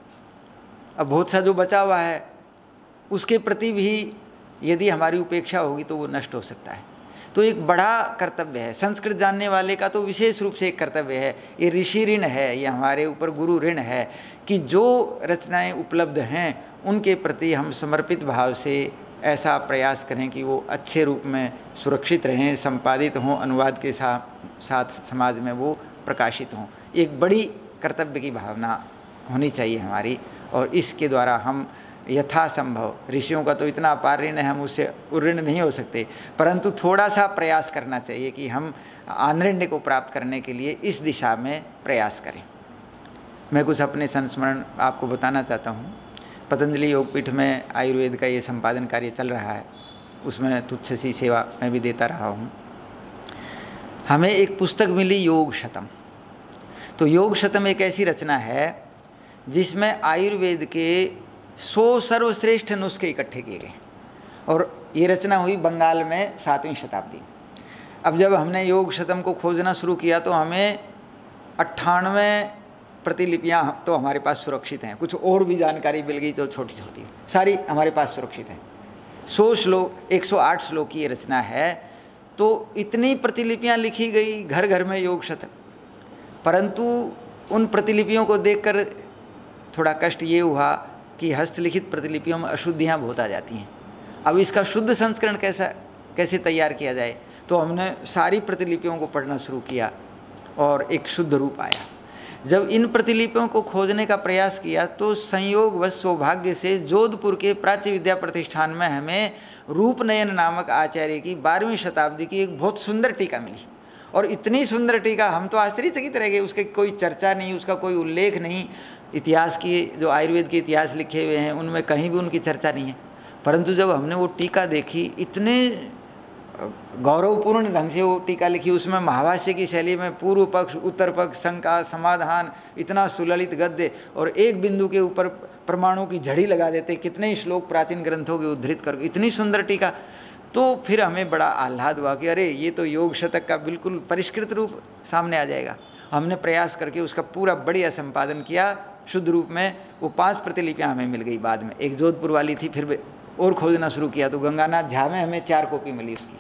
अब बहुत सा जो बचा हुआ है उसके प्रति भी यदि हमारी उपेक्षा होगी तो वो नष्ट हो सकता है। तो एक बड़ा कर्तव्य है, संस्कृत जानने वाले का तो विशेष रूप से एक कर्तव्य है। ये ऋषि ऋण है, ये हमारे ऊपर गुरु ऋण है कि जो रचनाएं उपलब्ध हैं उनके प्रति हम समर्पित भाव से ऐसा प्रयास करें कि वो अच्छे रूप में सुरक्षित रहें, संपादित हों, अनुवाद के साथ समाज में वो प्रकाशित हों। एक बड़ी कर्तव्य की भावना होनी चाहिए हमारी, और इसके द्वारा हम यथासंभव, ऋषियों का तो इतना अपार ऋण है, हम उससे उऋण नहीं हो सकते, परंतु थोड़ा सा प्रयास करना चाहिए कि हम आनरण्य को प्राप्त करने के लिए इस दिशा में प्रयास करें। मैं कुछ अपने संस्मरण आपको बताना चाहता हूँ। पतंजलि योगपीठ में आयुर्वेद का ये संपादन कार्य चल रहा है, उसमें तुच्छ सी सेवा मैं भी देता रहा हूँ। हमें एक पुस्तक मिली, योग शतम। तो योग शतम एक ऐसी रचना है जिसमें आयुर्वेद के 100 सर्वश्रेष्ठ नुस्खे इकट्ठे किए गए, और ये रचना हुई बंगाल में 7वीं शताब्दी। अब जब हमने योग शतम को खोजना शुरू किया तो हमें 98 प्रतिलिपियाँ तो हमारे पास सुरक्षित हैं, कुछ और भी जानकारी मिल गई तो छोटी छोटी, सारी हमारे पास सुरक्षित हैं। 100 श्लोक, 108 श्लोक की ये रचना है। तो इतनी प्रतिलिपियाँ लिखी गई घर घर में योग शतम, परंतु उन प्रतिलिपियों को देखकर थोड़ा कष्ट ये हुआ कि हस्तलिखित प्रतिलिपियों में अशुद्धियाँ बहुत आ जाती हैं। अब इसका शुद्ध संस्करण कैसे तैयार किया जाए, तो हमने सारी प्रतिलिपियों को पढ़ना शुरू किया और एक शुद्ध रूप आया। जब इन प्रतिलिपियों को खोजने का प्रयास किया तो संयोग व सौभाग्य से जोधपुर के प्राच्य विद्या प्रतिष्ठान में हमें रूपनयन नामक आचार्य की 12वीं शताब्दी की एक बहुत सुंदर टीका मिली, और इतनी सुंदर टीका हम तो आश्चर्यचकित रह गए। उसके कोई चर्चा नहीं, उसका कोई उल्लेख नहीं। इतिहास की, जो आयुर्वेद के इतिहास लिखे हुए हैं उनमें कहीं भी उनकी चर्चा नहीं है, परंतु जब हमने वो टीका देखी, इतने गौरवपूर्ण ढंग से वो टीका लिखी, उसमें महाभाष्य की शैली में पूर्व पक्ष, उत्तर पक्ष, शंका, समाधान, इतना सुललित गद्य, और एक बिंदु के ऊपर प्रमाणों की झड़ी लगा देते, कितने श्लोक प्राचीन ग्रंथों के उद्धृत कर, इतनी सुंदर टीका। तो फिर हमें बड़ा आह्लाद हुआ कि अरे ये तो योग शतक का बिल्कुल परिष्कृत रूप सामने आ जाएगा। हमने प्रयास करके उसका पूरा बढ़िया संपादन किया शुद्ध रूप में। वो 5 प्रतिलिपियाँ हमें मिल गई बाद में, एक जोधपुर वाली थी, फिर और खोजना शुरू किया तो गंगानाथ झा में हमें 4 कॉपी मिली उसकी।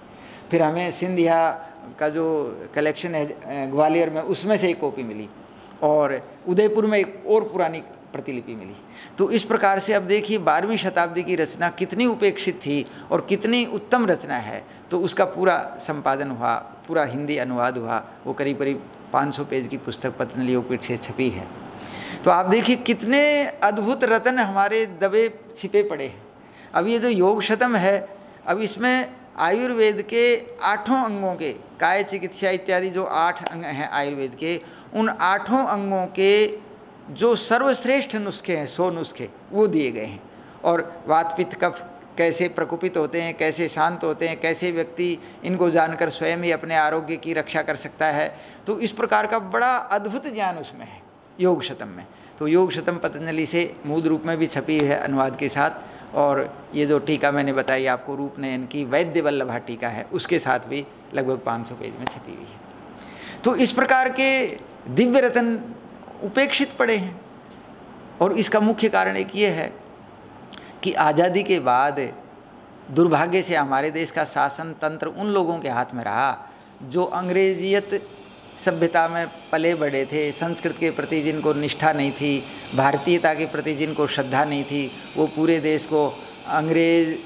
फिर हमें सिंधिया का जो कलेक्शन है ग्वालियर में, उसमें से एक कॉपी मिली, और उदयपुर में एक और पुरानी प्रतिलिपि मिली। तो इस प्रकार से अब देखिए 12वीं शताब्दी की रचना कितनी उपेक्षित थी और कितनी उत्तम रचना है। तो उसका पूरा संपादन हुआ, पूरा हिंदी अनुवाद हुआ, वो करीब करीब 500 पेज की पुस्तक पतंजलि योगपीठ से छपी है। तो आप देखिए कितने अद्भुत रत्न हमारे दबे छिपे पड़े हैं। अब ये जो योग शतम है, अब इसमें आयुर्वेद के 8 अंगों के, काय चिकित्सा इत्यादि जो 8 अंग हैं आयुर्वेद के, उन 8 अंगों के जो सर्वश्रेष्ठ नुस्खे हैं, 100 नुस्खे, वो दिए गए हैं। और वात पित्त कफ कैसे प्रकोपित होते हैं, कैसे शांत होते हैं, कैसे व्यक्ति इनको जानकर स्वयं ही अपने आरोग्य की रक्षा कर सकता है। तो इस प्रकार का बड़ा अद्भुत ज्ञान उसमें है योग शतम में। तो योग शतम पतंजलि से मूल रूप में भी छपी है अनुवाद के साथ, और ये जो टीका मैंने बताई आपको रूपनयन की वैद्य वल्लभा टीका है, उसके साथ भी लगभग 500 पेज में छपी हुई है। तो इस प्रकार के दिव्य रत्न उपेक्षित पड़े हैं। और इसका मुख्य कारण एक ये है कि आज़ादी के बाद दुर्भाग्य से हमारे देश का शासन तंत्र उन लोगों के हाथ में रहा जो अंग्रेजियत सभ्यता में पले बढ़े थे, संस्कृत के प्रति जिनको निष्ठा नहीं थी, भारतीयता के प्रति जिनको श्रद्धा नहीं थी, वो पूरे देश को अंग्रेज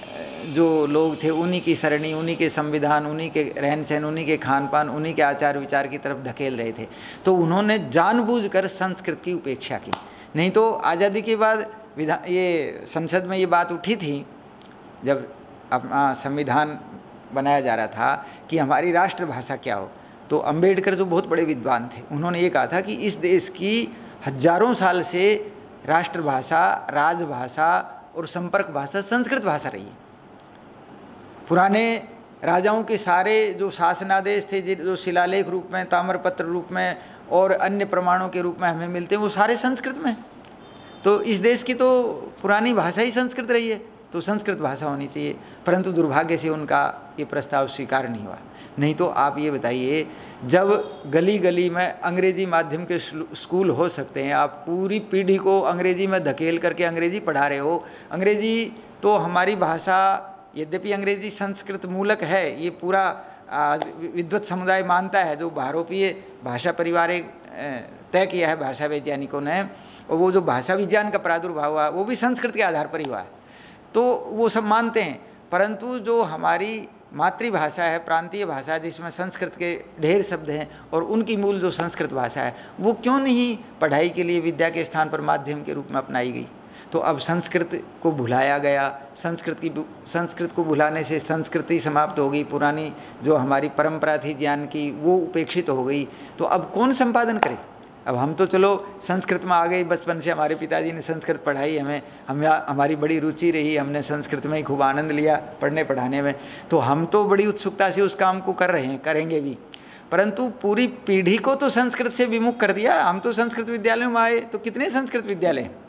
जो लोग थे उन्हीं की सरणी, उन्हीं के संविधान, उन्हीं के रहन सहन, उन्हीं के खान पान, उन्हीं के आचार विचार की तरफ धकेल रहे थे। तो उन्होंने जानबूझकर संस्कृत की उपेक्षा की। नहीं तो आज़ादी के बाद ये संसद में ये बात उठी थी जब अपना संविधान बनाया जा रहा था कि हमारी राष्ट्रभाषा क्या हो, तो अंबेडकर जो बहुत बड़े विद्वान थे, उन्होंने ये कहा था कि इस देश की हजारों साल से राष्ट्रभाषा, राजभाषा और संपर्क भाषा संस्कृत भाषा रही है। पुराने राजाओं के सारे जो शासनादेश थे, जो शिलालेख रूप में, ताम्रपत्र रूप में और अन्य प्रमाणों के रूप में हमें मिलते हैं, वो सारे संस्कृत में। तो इस देश की तो पुरानी भाषा ही संस्कृत रही है, तो संस्कृत भाषा होनी चाहिए। परंतु दुर्भाग्य से उनका ये प्रस्ताव स्वीकार नहीं हुआ। नहीं तो आप ये बताइए, जब गली गली में अंग्रेजी माध्यम के स्कूल हो सकते हैं, आप पूरी पीढ़ी को अंग्रेजी में धकेल करके अंग्रेजी पढ़ा रहे हो। अंग्रेजी तो हमारी भाषा, यद्यपि अंग्रेजी संस्कृत मूलक है, ये पूरा विद्वत समुदाय मानता है, जो भारोपीय भाषा परिवार एक तय किया है भाषा वैज्ञानिकों ने, और वो जो भाषा विज्ञान का प्रादुर्भाव हुआ वो भी संस्कृत के आधार पर ही हुआ है, तो वो सब मानते हैं। परंतु जो हमारी मातृभाषा है, प्रांतीय भाषा, जिसमें संस्कृत के ढेर शब्द हैं और उनकी मूल जो संस्कृत भाषा है, वो क्यों नहीं पढ़ाई के लिए विद्या के स्थान पर माध्यम के रूप में अपनाई गई। तो अब संस्कृत को भुलाया गया। संस्कृत को भुलाने से संस्कृति समाप्त हो गई, पुरानी जो हमारी परंपरा थी ज्ञान की वो उपेक्षित हो गई। तो अब कौन संपादन करे। अब हम तो चलो संस्कृत में आ गए, बचपन से हमारे पिताजी ने संस्कृत पढ़ाई, हमारी बड़ी रुचि रही, हमने संस्कृत में ही खूब आनंद लिया पढ़ने पढ़ाने में, तो हम तो बड़ी उत्सुकता से उस काम को कर रहे हैं, करेंगे भी। परंतु पूरी पीढ़ी को तो संस्कृत से विमुख कर दिया। हम तो संस्कृत विद्यालयों में आए तो कितने संस्कृत विद्यालय हैं।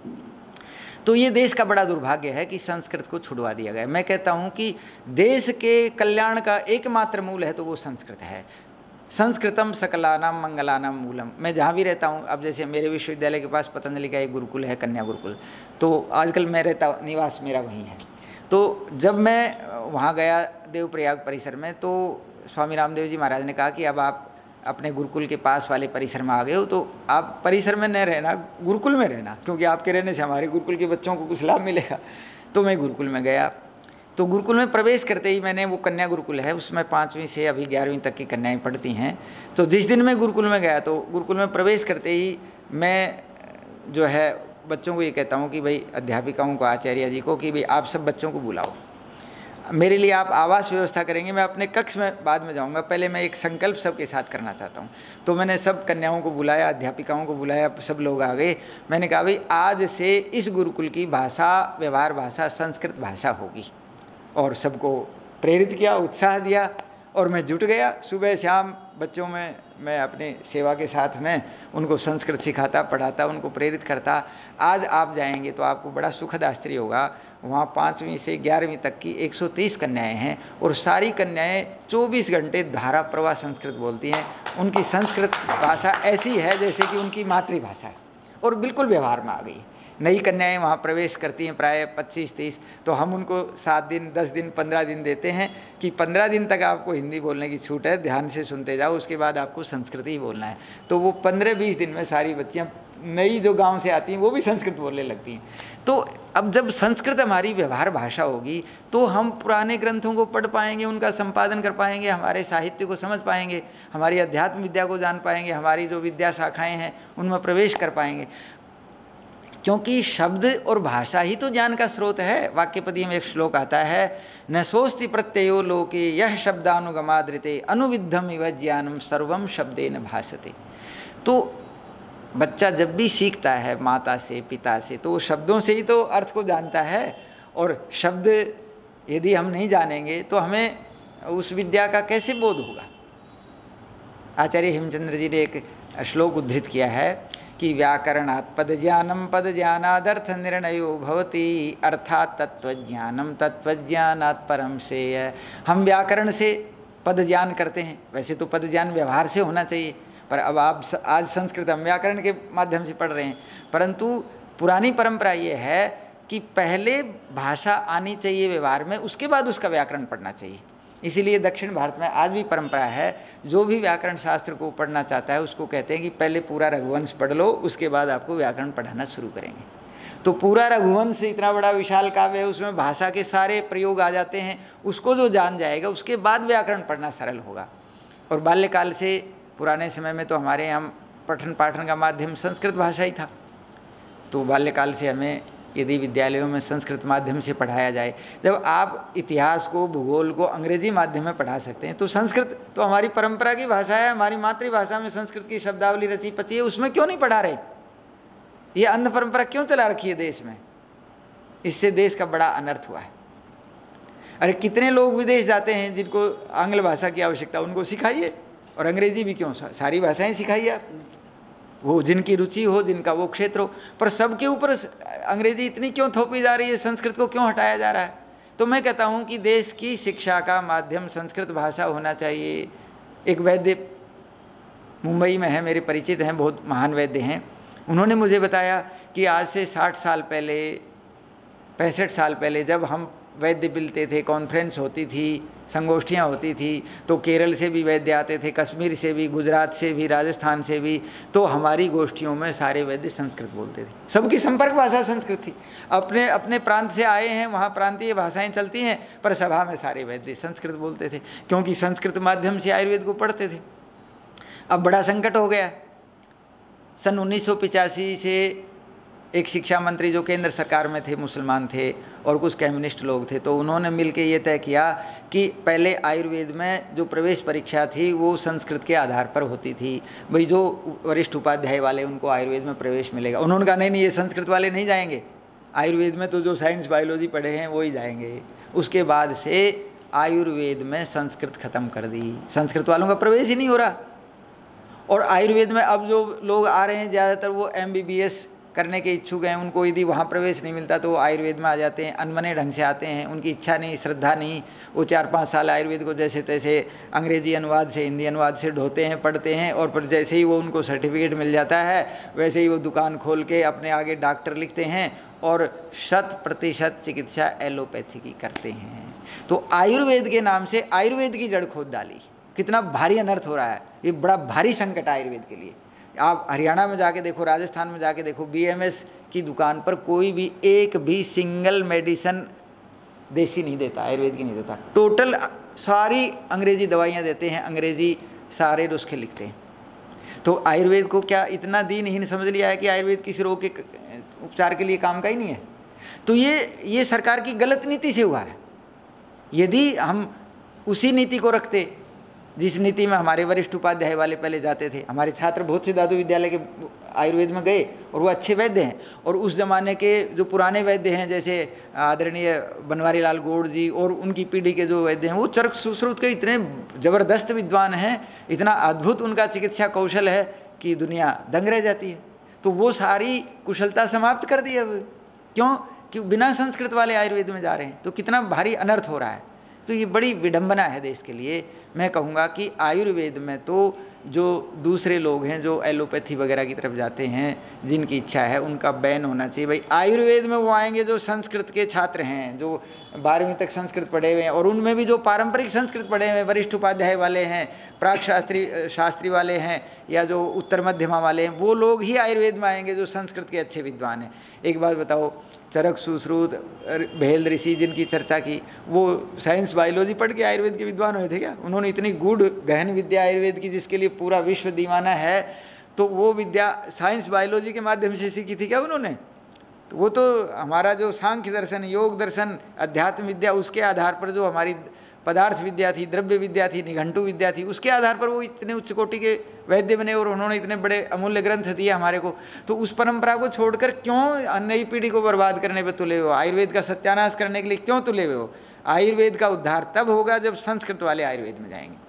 तो ये देश का बड़ा दुर्भाग्य है कि संस्कृत को छुड़वा दिया गया। मैं कहता हूँ कि देश के कल्याण का एकमात्र मूल है तो वो संस्कृत है। संस्कृतम सकलानाम मंगलानाम मूलम। मैं जहाँ भी रहता हूँ, अब जैसे मेरे विश्वविद्यालय के पास पतंजलि का एक गुरुकुल है, कन्या गुरुकुल, तो आजकल मैं रहता, निवास मेरा वहीं है। तो जब मैं वहाँ गया देवप्रयाग परिसर में, तो स्वामी रामदेव जी महाराज ने कहा कि अब आप अपने गुरुकुल के पास वाले परिसर में आ गए हो, तो आप परिसर में न रहना, गुरुकुल में रहना, क्योंकि आपके रहने से हमारे गुरुकुल के बच्चों को कुछ लाभ मिलेगा। तो मैं गुरुकुल में गया। तो गुरुकुल में प्रवेश करते ही मैंने, वो कन्या गुरुकुल है, उसमें 5वीं से अभी 11वीं तक की कन्याएं पढ़ती हैं। तो जिस दिन मैं गुरुकुल में गया, तो गुरुकुल में प्रवेश करते ही मैं जो है बच्चों को ये कहता हूँ कि भाई, अध्यापिकाओं को, आचार्य जी को, कि भाई आप सब बच्चों को बुलाओ, मेरे लिए आप आवास व्यवस्था करेंगे, मैं अपने कक्ष में बाद में जाऊंगा, पहले मैं एक संकल्प सबके साथ करना चाहता हूं। तो मैंने सब कन्याओं को बुलाया, अध्यापिकाओं को बुलाया, सब लोग आ गए। मैंने कहा भाई, आज से इस गुरुकुल की भाषा, व्यवहार भाषा संस्कृत भाषा होगी, और सबको प्रेरित किया, उत्साह दिया, और मैं जुट गया। सुबह शाम बच्चों में मैं अपनी सेवा के साथ में उनको संस्कृत सिखाता, पढ़ाता, उनको प्रेरित करता। आज आप जाएंगे तो आपको बड़ा सुखद आश्चर्य होगा, वहाँ 5वीं से 11वीं तक की 130 कन्याएं हैं, और सारी कन्याएं 24 घंटे धारा प्रवाह संस्कृत बोलती हैं। उनकी संस्कृत भाषा ऐसी है जैसे कि उनकी मातृभाषा है, और बिल्कुल व्यवहार में आ गई। नई कन्याएं वहाँ प्रवेश करती हैं प्राय 25-30, तो हम उनको 7 दिन 10 दिन 15 दिन देते हैं कि 15 दिन तक आपको हिंदी बोलने की छूट है, ध्यान से सुनते जाओ, उसके बाद आपको संस्कृत ही बोलना है। तो वो 15-20 दिन में सारी बच्चियाँ नई जो गांव से आती हैं वो भी संस्कृत बोलने लगती हैं। तो अब जब संस्कृत हमारी व्यवहार भाषा होगी तो हम पुराने ग्रंथों को पढ़ पाएंगे, उनका संपादन कर पाएंगे, हमारे साहित्य को समझ पाएंगे, हमारी अध्यात्म विद्या को जान पाएंगे, हमारी जो विद्या शाखाएं हैं उनमें प्रवेश कर पाएंगे। क्योंकि शब्द और भाषा ही तो ज्ञान का स्रोत है। वाक्यपदी में एक श्लोक आता है, न सोस्ति प्रत्ययो लोके यह शब्दानुगमादृते अनुविद्धम इव ज्ञानम सर्वम शब्देन भासते। तो बच्चा जब भी सीखता है माता से पिता से तो वो शब्दों से ही तो अर्थ को जानता है, और शब्द यदि हम नहीं जानेंगे तो हमें उस विद्या का कैसे बोध होगा। आचार्य हेमचंद्र जी ने एक श्लोक उद्धृत किया है कि व्याकरणात् पदज्ञानम पदज्ञानादर्थ निर्णयो भवति अर्थात तत्वज्ञानम तत्वज्ञानात् परम श्रेय। हम व्याकरण से पद ज्ञान करते हैं, वैसे तो पद ज्ञान व्यवहार से होना चाहिए, पर अब आप आज संस्कृत हम व्याकरण के माध्यम से पढ़ रहे हैं, परंतु पुरानी परंपरा ये है कि पहले भाषा आनी चाहिए व्यवहार में, उसके बाद उसका व्याकरण पढ़ना चाहिए। इसीलिए दक्षिण भारत में आज भी परंपरा है, जो भी व्याकरण शास्त्र को पढ़ना चाहता है उसको कहते हैं कि पहले पूरा रघुवंश पढ़ लो, उसके बाद आपको व्याकरण पढ़ाना शुरू करेंगे। तो पूरा रघुवंश इतना बड़ा विशाल काव्य है, उसमें भाषा के सारे प्रयोग आ जाते हैं, उसको जो जान जाएगा उसके बाद व्याकरण पढ़ना सरल होगा। और बाल्यकाल से, पुराने समय में तो हमारे यहाँ पठन पाठन का माध्यम संस्कृत भाषा ही था, तो बाल्यकाल से हमें यदि विद्यालयों में संस्कृत माध्यम से पढ़ाया जाए। जब आप इतिहास को, भूगोल को अंग्रेजी माध्यम में पढ़ा सकते हैं तो संस्कृत तो हमारी परंपरा की भाषा है, हमारी मातृभाषा में संस्कृत की शब्दावली रची पची है, उसमें क्यों नहीं पढ़ा रहे? ये अंध परंपरा क्यों चला रखी है देश में? इससे देश का बड़ा अनर्थ हुआ है। अरे कितने लोग विदेश जाते हैं जिनको आंग्ल भाषा की आवश्यकता, उनको सिखाइए, और अंग्रेजी भी क्यों, सारी भाषाएं सिखाइए आप, वो जिनकी रुचि हो, जिनका वो क्षेत्र हो। पर सबके ऊपर अंग्रेजी इतनी क्यों थोपी जा रही है, संस्कृत को क्यों हटाया जा रहा है? तो मैं कहता हूँ कि देश की शिक्षा का माध्यम संस्कृत भाषा होना चाहिए। एक वैद्य मुंबई में है, मेरे परिचित हैं, बहुत महान वैद्य हैं, उन्होंने मुझे बताया कि आज से 60 साल पहले, 65 साल पहले जब हम वैद्य मिलते थे, कॉन्फ्रेंस होती थी, संगोष्ठियाँ होती थी, तो केरल से भी वैद्य आते थे, कश्मीर से भी, गुजरात से भी, राजस्थान से भी, तो हमारी गोष्ठियों में सारे वैद्य संस्कृत बोलते थे। सबकी संपर्क भाषा संस्कृत थी। अपने अपने प्रांत से आए हैं, वहाँ प्रांतीय भाषाएं चलती हैं, पर सभा में सारे वैद्य संस्कृत बोलते थे, क्योंकि संस्कृत माध्यम से आयुर्वेद को पढ़ते थे। अब बड़ा संकट हो गया। सन 1985 से एक शिक्षा मंत्री जो केंद्र सरकार में थे, मुसलमान थे, और कुछ कम्युनिस्ट लोग थे, तो उन्होंने मिलकर ये तय किया कि पहले आयुर्वेद में जो प्रवेश परीक्षा थी वो संस्कृत के आधार पर होती थी। भाई जो वरिष्ठ उपाध्याय वाले उनको आयुर्वेद में प्रवेश मिलेगा। उन्होंने कहा नहीं, ये संस्कृत वाले नहीं जाएंगे, आयुर्वेद में तो जो साइंस बायोलॉजी पढ़े हैं वो ही जाएंगे। उसके बाद से आयुर्वेद में संस्कृत खत्म कर दी, संस्कृत वालों का प्रवेश ही नहीं हो रहा। और आयुर्वेद में अब जो लोग आ रहे हैं ज़्यादातर वो MBBS करने के इच्छुक हैं, उनको यदि वहाँ प्रवेश नहीं मिलता तो वो आयुर्वेद में आ जाते हैं, अनमने ढंग से आते हैं, उनकी इच्छा नहीं, श्रद्धा नहीं, वो 4-5 साल आयुर्वेद को जैसे तैसे अंग्रेजी अनुवाद से, हिंदी अनुवाद से ढोते हैं, पढ़ते हैं, और फिर जैसे ही वो उनको सर्टिफिकेट मिल जाता है वैसे ही वो दुकान खोल के अपने आगे डॉक्टर लिखते हैं और 100% चिकित्सा एलोपैथी की करते हैं। तो आयुर्वेद के नाम से आयुर्वेद की जड़ खोद डाली। कितना भारी अनर्थ हो रहा है, ये बड़ा भारी संकट है आयुर्वेद के लिए। आप हरियाणा में जाके देखो, राजस्थान में जाके देखो, BMS की दुकान पर कोई भी एक भी सिंगल मेडिसिन देसी नहीं देता, आयुर्वेद की नहीं देता, टोटल सारी अंग्रेजी दवाइयाँ देते हैं, अंग्रेजी सारे नुस्खे लिखते हैं। तो आयुर्वेद को क्या इतना दीनहीन समझ लिया है कि आयुर्वेद किसी रोग के उपचार के लिए काम का ही नहीं है? तो ये सरकार की गलत नीति से हुआ है। यदि हम उसी नीति को रखते जिस नीति में हमारे वरिष्ठ उपाध्याय वाले पहले जाते थे, हमारे छात्र बहुत से दादू विद्यालय के आयुर्वेद में गए और वो अच्छे वैद्य हैं, और उस ज़माने के जो पुराने वैद्य हैं जैसे आदरणीय बनवारी लाल गौड़ जी और उनकी पीढ़ी के जो वैद्य हैं वो चरक सुश्रुत के इतने ज़बरदस्त विद्वान हैं, इतना अद्भुत उनका चिकित्सा कौशल है कि दुनिया दंग रह जाती है। तो वो सारी कुशलता समाप्त कर दी अब, क्यों? कि बिना संस्कृत वाले आयुर्वेद में जा रहे हैं। तो कितना भारी अनर्थ हो रहा है। तो ये बड़ी विडंबना है देश के लिए। मैं कहूँगा कि आयुर्वेद में तो जो दूसरे लोग हैं जो एलोपैथी वगैरह की तरफ जाते हैं, जिनकी इच्छा है उनका बैन होना चाहिए। भाई आयुर्वेद में वो आएंगे जो संस्कृत के छात्र हैं, जो 12वीं तक संस्कृत पढ़े हुए हैं, और उनमें भी जो पारंपरिक संस्कृत पढ़े हुए हैं, वरिष्ठ उपाध्याय वाले हैं, प्राक शास्त्री वाले हैं, या जो उत्तर मध्यमा वाले हैं, वो लोग ही आयुर्वेद में आएंगे जो संस्कृत के अच्छे विद्वान हैं। एक बात बताओ, चरक, सुश्रुत, भेल ऋषि जिनकी चर्चा की, वो साइंस बायोलॉजी पढ़ के आयुर्वेद के विद्वान हुए थे क्या? उन्होंने इतनी गूढ़ गहन विद्या आयुर्वेद की जिसके लिए पूरा विश्व दीवाना है, तो वो विद्या साइंस बायोलॉजी के माध्यम से सीखी थी क्या उन्होंने? तो वो तो हमारा जो सांख्य दर्शन, योग दर्शन, अध्यात्म विद्या, उसके आधार पर जो हमारी पदार्थ विद्या थी, द्रव्य विद्या थी, निघंटु विद्या थी, उसके आधार पर वो इतने उच्च कोटि के वैद्य बने और उन्होंने इतने बड़े अमूल्य ग्रंथ दिए हमारे को। तो उस परंपरा को छोड़कर क्यों नई पीढ़ी को बर्बाद करने पे तुले हो? आयुर्वेद का सत्यानाश करने के लिए क्यों तुले हुए हो? आयुर्वेद का उद्धार तब होगा जब संस्कृत वाले आयुर्वेद में जाएंगे।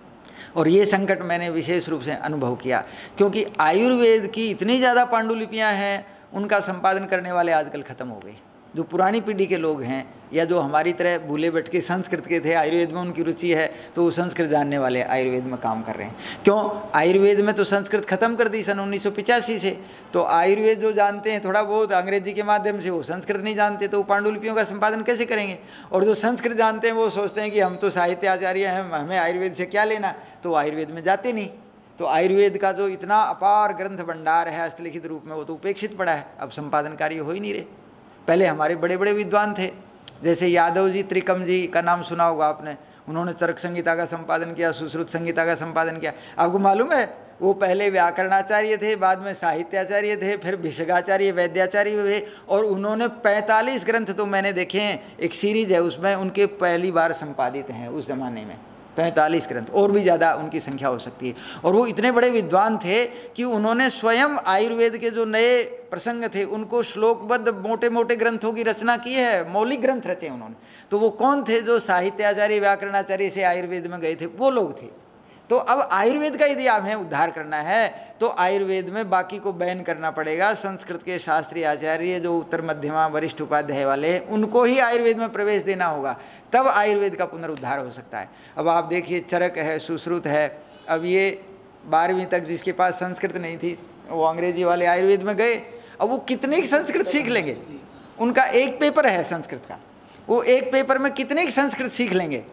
और ये संकट मैंने विशेष रूप से अनुभव किया, क्योंकि आयुर्वेद की इतनी ज़्यादा पांडुलिपियाँ हैं, उनका संपादन करने वाले आजकल ख़त्म हो गए। जो पुरानी पीढ़ी के लोग हैं या जो हमारी तरह भूले भटके संस्कृत के थे, आयुर्वेद में उनकी रुचि है, तो वो संस्कृत जानने वाले आयुर्वेद में काम कर रहे हैं। क्यों? आयुर्वेद में तो संस्कृत खत्म कर दी सन 1985 से, तो आयुर्वेद जो जानते हैं थोड़ा बहुत अंग्रेजी के माध्यम से, वो संस्कृत नहीं जानते, तो वो पांडुलिपियों का संपादन कैसे करेंगे? और जो संस्कृत जानते हैं वो सोचते हैं कि हम तो साहित्य आचार्य हैं, हमें आयुर्वेद से क्या लेना, तो आयुर्वेद में जाते नहीं। तो आयुर्वेद का जो इतना अपार ग्रंथ भंडार है हस्तलिखित रूप में, वो तो उपेक्षित पड़ा है, अब संपादन कार्य हो ही नहीं रहे। पहले हमारे बड़े बड़े विद्वान थे, जैसे यादव जी, त्रिकम जी का नाम सुना होगा आपने, उन्होंने चरक संहिता का संपादन किया, सुश्रुत संहिता का संपादन किया। आपको मालूम है वो पहले व्याकरणाचार्य थे, बाद में साहित्याचार्य थे, फिर भिषगाचार्य, वैद्याचार्य हुए, और उन्होंने 45 ग्रंथ तो मैंने देखे हैं, एक सीरीज है उसमें उनके पहली बार संपादित हैं उस जमाने में, 45 ग्रंथ, और भी ज़्यादा उनकी संख्या हो सकती है। और वो इतने बड़े विद्वान थे कि उन्होंने स्वयं आयुर्वेद के जो नए प्रसंग थे उनको श्लोकबद्ध मोटे मोटे ग्रंथों की रचना की है, मौलिक ग्रंथ रचे उन्होंने। तो वो कौन थे? जो साहित्याचार्य, व्याकरणाचार्य से आयुर्वेद में गए थे, वो लोग थे। तो अब आयुर्वेद का यदि हमें उद्धार करना है तो आयुर्वेद में बाकी को बैन करना पड़ेगा। संस्कृत के शास्त्रीय आचार्य जो उत्तर मध्यमा वरिष्ठ उपाध्याय वाले हैं, उनको ही आयुर्वेद में प्रवेश देना होगा, तब आयुर्वेद का पुनरुद्धार हो सकता है। अब आप देखिए, चरक है, सुश्रुत है, अब ये 12वीं तक जिसके पास संस्कृत नहीं थी वो अंग्रेजी वाले आयुर्वेद में गए, अब वो कितने की संस्कृत सीख लेंगे? उनका एक पेपर है संस्कृत का, वो एक पेपर में कितने की संस्कृत सीख लेंगे,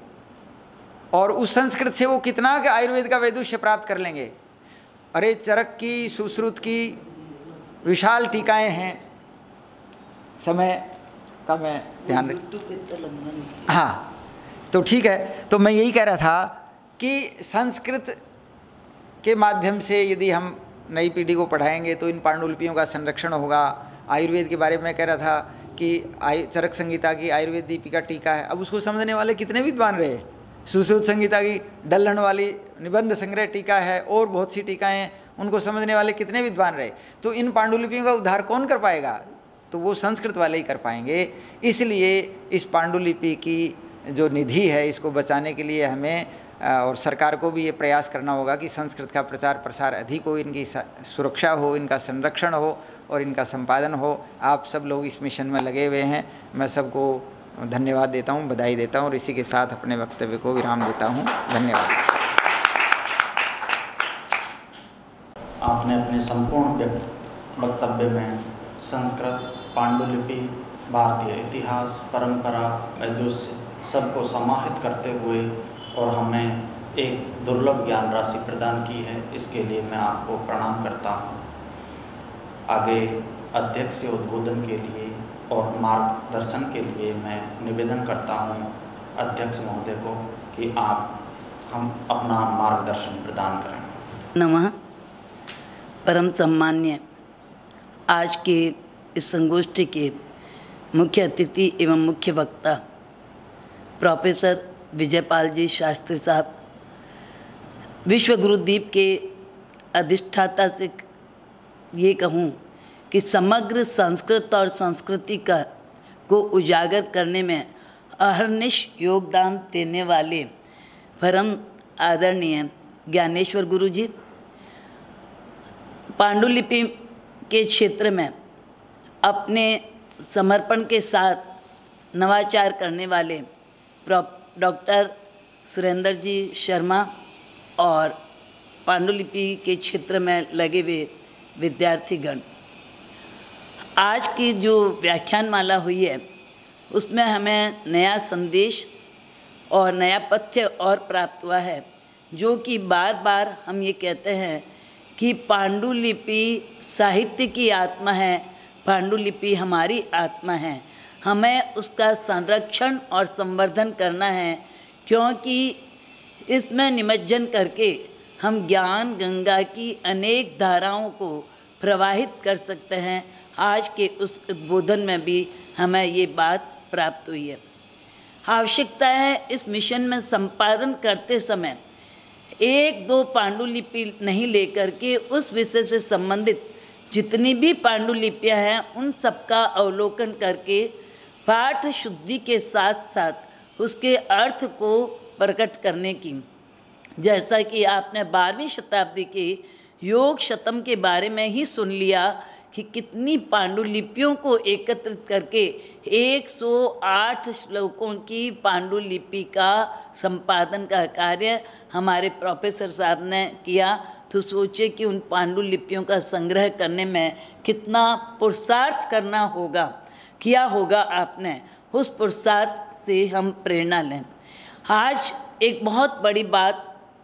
और उस संस्कृत से वो कितना के आयुर्वेद का वैदुष्य प्राप्त कर लेंगे। अरे चरक की, सुश्रुत की विशाल टीकाएं हैं, समय का मैं ध्यान रख, हाँ तो ठीक है। तो मैं यही कह रहा था कि संस्कृत के माध्यम से यदि हम नई पीढ़ी को पढ़ाएंगे तो इन पांडुलिपियों का संरक्षण होगा। आयुर्वेद के बारे में कह रहा था कि चरक संहिता की आयुर्वेद दीपिका टीका है, अब उसको समझने वाले कितने विद्वान रहे। सुश्रुत संहिता की डल्हन वाली निबंध संग्रह टीका है, और बहुत सी टीकाएँ हैं, उनको समझने वाले कितने विद्वान रहे। तो इन पांडुलिपियों का उद्धार कौन कर पाएगा? तो वो संस्कृत वाले ही कर पाएंगे। इसलिए इस पांडुलिपि की जो निधि है, इसको बचाने के लिए हमें और सरकार को भी ये प्रयास करना होगा कि संस्कृत का प्रचार प्रसार अधिक हो, इनकी सुरक्षा हो, इनका संरक्षण हो और इनका संपादन हो। आप सब लोग इस मिशन में लगे हुए हैं, मैं सबको धन्यवाद देता हूँ, बधाई देता हूँ, और इसी के साथ अपने वक्तव्य को विराम देता हूँ। धन्यवाद। आपने अपने संपूर्ण वक्तव्य में संस्कृत, पांडुलिपि, भारतीय इतिहास, परंपरा, वैदुष्य सबको समाहित करते हुए और हमें एक दुर्लभ ज्ञान राशि प्रदान की है, इसके लिए मैं आपको प्रणाम करता हूँ। आगे अध्यक्ष से उद्बोधन के लिए और मार्गदर्शन के लिए मैं निवेदन करता हूँ अध्यक्ष महोदय को कि आप हम अपना मार्गदर्शन प्रदान करें। नमः। परम सम्मान्य आज के इस संगोष्ठी के मुख्य अतिथि एवं मुख्य वक्ता प्रोफेसर विजयपाल जी शास्त्री साहब, विश्व गुरुद्वीप के अधिष्ठाता से ये कहूँ कि समग्र संस्कृत और संस्कृति को उजागर करने में अहर्निश योगदान देने वाले परम आदरणीय ज्ञानेश्वर गुरु जी, पांडुलिपि के क्षेत्र में अपने समर्पण के साथ नवाचार करने वाले डॉक्टर सुरेंद्र जी शर्मा और पांडुलिपि के क्षेत्र में लगे हुए विद्यार्थीगण, आज की जो व्याख्यान माला हुई है उसमें हमें नया संदेश और नया पथ्य और प्राप्त हुआ है, जो कि बार बार हम ये कहते हैं कि पांडुलिपि साहित्य की आत्मा है, पांडुलिपि हमारी आत्मा है। हमें उसका संरक्षण और संवर्धन करना है, क्योंकि इसमें निमज्जन करके हम ज्ञान गंगा की अनेक धाराओं को प्रवाहित कर सकते हैं। आज के उस उद्बोधन में भी हमें ये बात प्राप्त हुई है। आवश्यकता है इस मिशन में संपादन करते समय एक दो पांडुलिपि नहीं लेकर के उस विषय से संबंधित जितनी भी पांडुलिपियाँ हैं उन सबका अवलोकन करके पाठ शुद्धि के साथ साथ उसके अर्थ को प्रकट करने की, जैसा कि आपने 12वीं शताब्दी के योग शतम के बारे में ही सुन लिया कि कितनी पांडुलिपियों को एकत्रित करके 108 श्लोकों की पांडुलिपि का संपादन का कार्य हमारे प्रोफेसर साहब ने किया। तो सोचे कि उन पांडुलिपियों का संग्रह करने में कितना पुरुषार्थ करना होगा, किया होगा आपने। उस पुरुषार्थ से हम प्रेरणा लें। आज एक बहुत बड़ी बात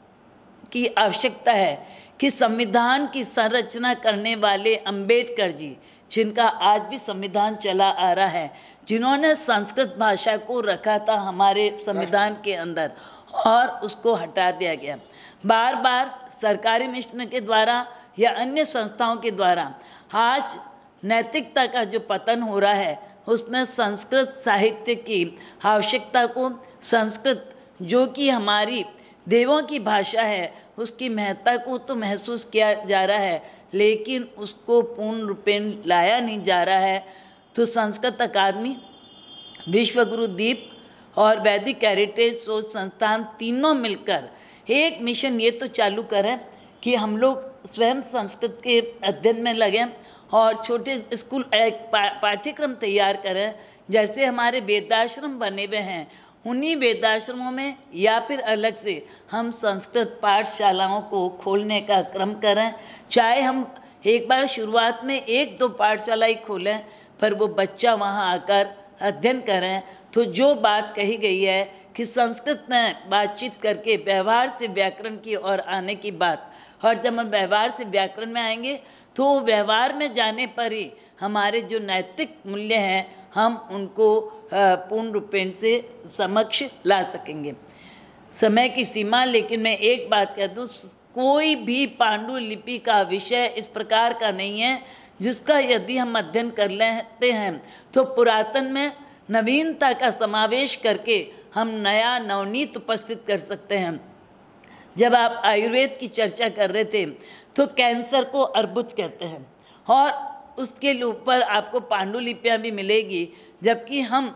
की आवश्यकता है कि संविधान की संरचना करने वाले अंबेडकर जी, जिनका आज भी संविधान चला आ रहा है, जिन्होंने संस्कृत भाषा को रखा था हमारे संविधान के अंदर और उसको हटा दिया गया। बार बार सरकारी मिशन के द्वारा या अन्य संस्थाओं के द्वारा आज नैतिकता का जो पतन हो रहा है, उसमें संस्कृत साहित्य की आवश्यकता को, संस्कृत जो कि हमारी देवों की भाषा है, उसकी महत्ता को तो महसूस किया जा रहा है, लेकिन उसको पूर्ण रूपेण लाया नहीं जा रहा है। तो संस्कृत अकादमी, विश्वगुरु दीप और वैदिक हेरिटेज शोध संस्थान तीनों मिलकर एक मिशन ये तो चालू करें कि हम लोग स्वयं संस्कृत के अध्ययन में लगें और छोटे स्कूल एक पाठ्यक्रम तैयार करें। जैसे हमारे वेदाश्रम बने हुए हैं, उन्हीं वेदाश्रमों में या फिर अलग से हम संस्कृत पाठशालाओं को खोलने का क्रम करें। चाहे हम एक बार शुरुआत में 1-2 पाठशाला ही खोलें, पर वो बच्चा वहाँ आकर अध्ययन करें। तो जो बात कही गई है कि संस्कृत में बातचीत करके व्यवहार से व्याकरण की ओर आने की बात, और जब हम व्यवहार से व्याकरण में आएंगे तो व्यवहार में जाने पर ही हमारे जो नैतिक मूल्य हैं हम उनको पूर्ण रूपेण से समक्ष ला सकेंगे। समय की सीमा, लेकिन मैं एक बात कह दूँ, कोई भी पांडुलिपि का विषय इस प्रकार का नहीं है जिसका यदि हम अध्ययन कर लेते हैं तो पुरातन में नवीनता का समावेश करके हम नया नवनीत उपस्थित कर सकते हैं। जब आप आयुर्वेद की चर्चा कर रहे थे तो कैंसर को अर्बुद कहते हैं और उसके ऊपर आपको पांडुलिपियाँ भी मिलेगी, जबकि हम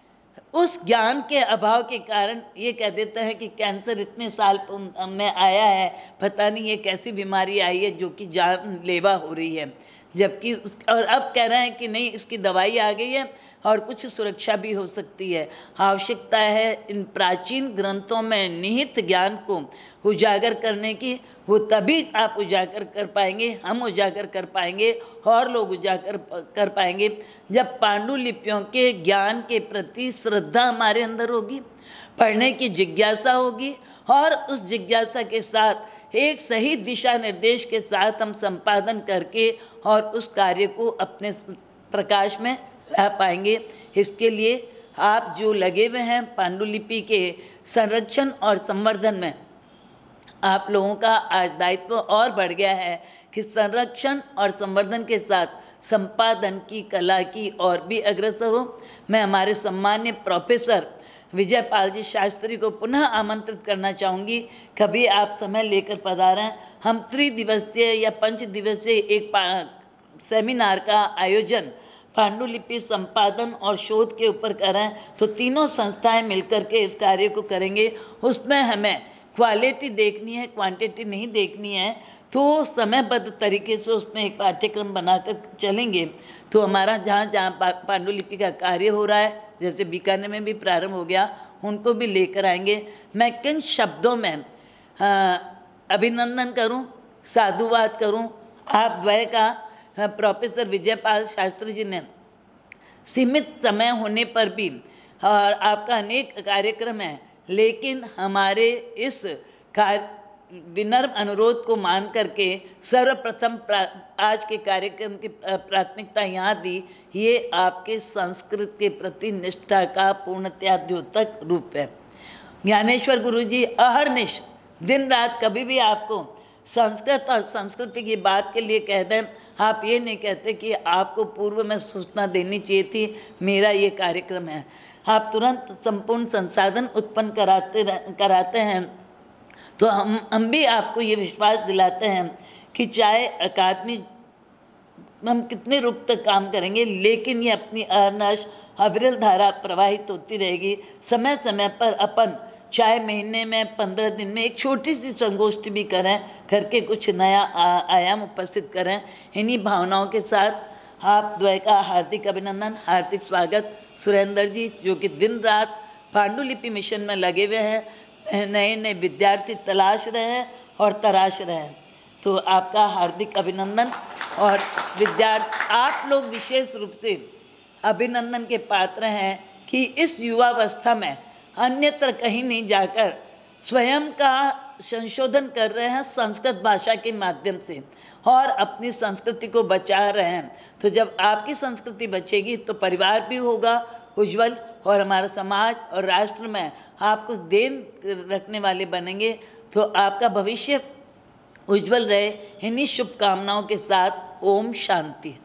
उस ज्ञान के अभाव के कारण ये कह देते हैं कि कैंसर इतने साल में आया है, पता नहीं ये कैसी बीमारी आई है जो कि जानलेवा हो रही है, जबकि और अब कह रहे हैं कि नहीं इसकी दवाई आ गई है और कुछ सुरक्षा भी हो सकती है। आवश्यकता है इन प्राचीन ग्रंथों में निहित ज्ञान को उजागर करने की। वो तभी आप उजागर कर पाएंगे, हम उजागर कर पाएंगे और लोग उजागर कर पाएंगे जब पांडुलिपियों के ज्ञान के प्रति श्रद्धा हमारे अंदर होगी, पढ़ने की जिज्ञासा होगी और उस जिज्ञासा के साथ एक सही दिशा निर्देश के साथ हम संपादन करके और उस कार्य को अपने प्रकाश में ला पाएंगे। इसके लिए आप जो लगे हुए हैं पांडुलिपि के संरक्षण और संवर्धन में, आप लोगों का आज दायित्व और बढ़ गया है कि संरक्षण और संवर्धन के साथ संपादन की कला की और भी अग्रसर हो। मैं हमारे सम्मान्य प्रोफेसर विजयपाल जी शास्त्री को पुनः आमंत्रित करना चाहूँगी, कभी आप समय लेकर पधारें। हम 3 दिवसीय या 5 दिवसीय एक सेमिनार का आयोजन पांडुलिपि संपादन और शोध के ऊपर करें तो तीनों संस्थाएं मिलकर के इस कार्य को करेंगे। उसमें हमें क्वालिटी देखनी है, क्वांटिटी नहीं देखनी है। तो समयबद्ध तरीके से उसमें एक पाठ्यक्रम बनाकर चलेंगे तो हमारा जहाँ जहाँ पांडुलिपि का कार्य हो रहा है, जैसे बीकानेर में भी प्रारंभ हो गया, उनको भी लेकर आएंगे। मैं किन शब्दों में अभिनंदन करूं, साधुवाद करूं आप द्वय का। प्रोफेसर विजयपाल शास्त्री जी ने सीमित समय होने पर भी, और आपका अनेक कार्यक्रम है, लेकिन हमारे इस विनम्र अनुरोध को मान करके सर्वप्रथम आज के कार्यक्रम की प्राथमिकता यहाँ दी। ये आपके संस्कृत के प्रति निष्ठा का पूर्णतया द्योतक रूप है। ज्ञानेश्वर गुरु जी अहरनिश दिन रात कभी भी आपको संस्कृत और संस्कृति की बात के लिए कह दें, आप ये नहीं कहते कि आपको पूर्व में सूचना देनी चाहिए थी, मेरा ये कार्यक्रम है। आप तुरंत संपूर्ण संसाधन उत्पन्न कराते हैं। तो हम भी आपको ये विश्वास दिलाते हैं कि चाहे अकादमी हम कितने रूप तक काम करेंगे, लेकिन ये अपनी अनश अविरल धारा प्रवाहित होती रहेगी। समय समय पर अपन चाहे महीने में 15 दिन में एक छोटी सी संगोष्ठी भी करें, करके कुछ नया आयाम उपस्थित करें। इन्हीं भावनाओं के साथ आप द्वय का हार्दिक अभिनंदन, हार्दिक स्वागत। सुरेंद्र जी जो कि दिन रात पांडुलिपि मिशन में लगे हुए हैं, नए नए विद्यार्थी तलाश रहे हैं और तराश रहे हैं, तो आपका हार्दिक अभिनंदन। और आप लोग विशेष रूप से अभिनंदन के पात्र हैं कि इस युवावस्था में अन्यत्र कहीं नहीं जाकर स्वयं का संशोधन कर रहे हैं संस्कृत भाषा के माध्यम से और अपनी संस्कृति को बचा रहे हैं। तो जब आपकी संस्कृति बचेगी तो परिवार भी होगा उज्जवल, और हमारा समाज और राष्ट्र में आप कुछ देन रखने वाले बनेंगे। तो आपका भविष्य उज्जवल रहे। इन्हीं शुभकामनाओं के साथ ओम शांति।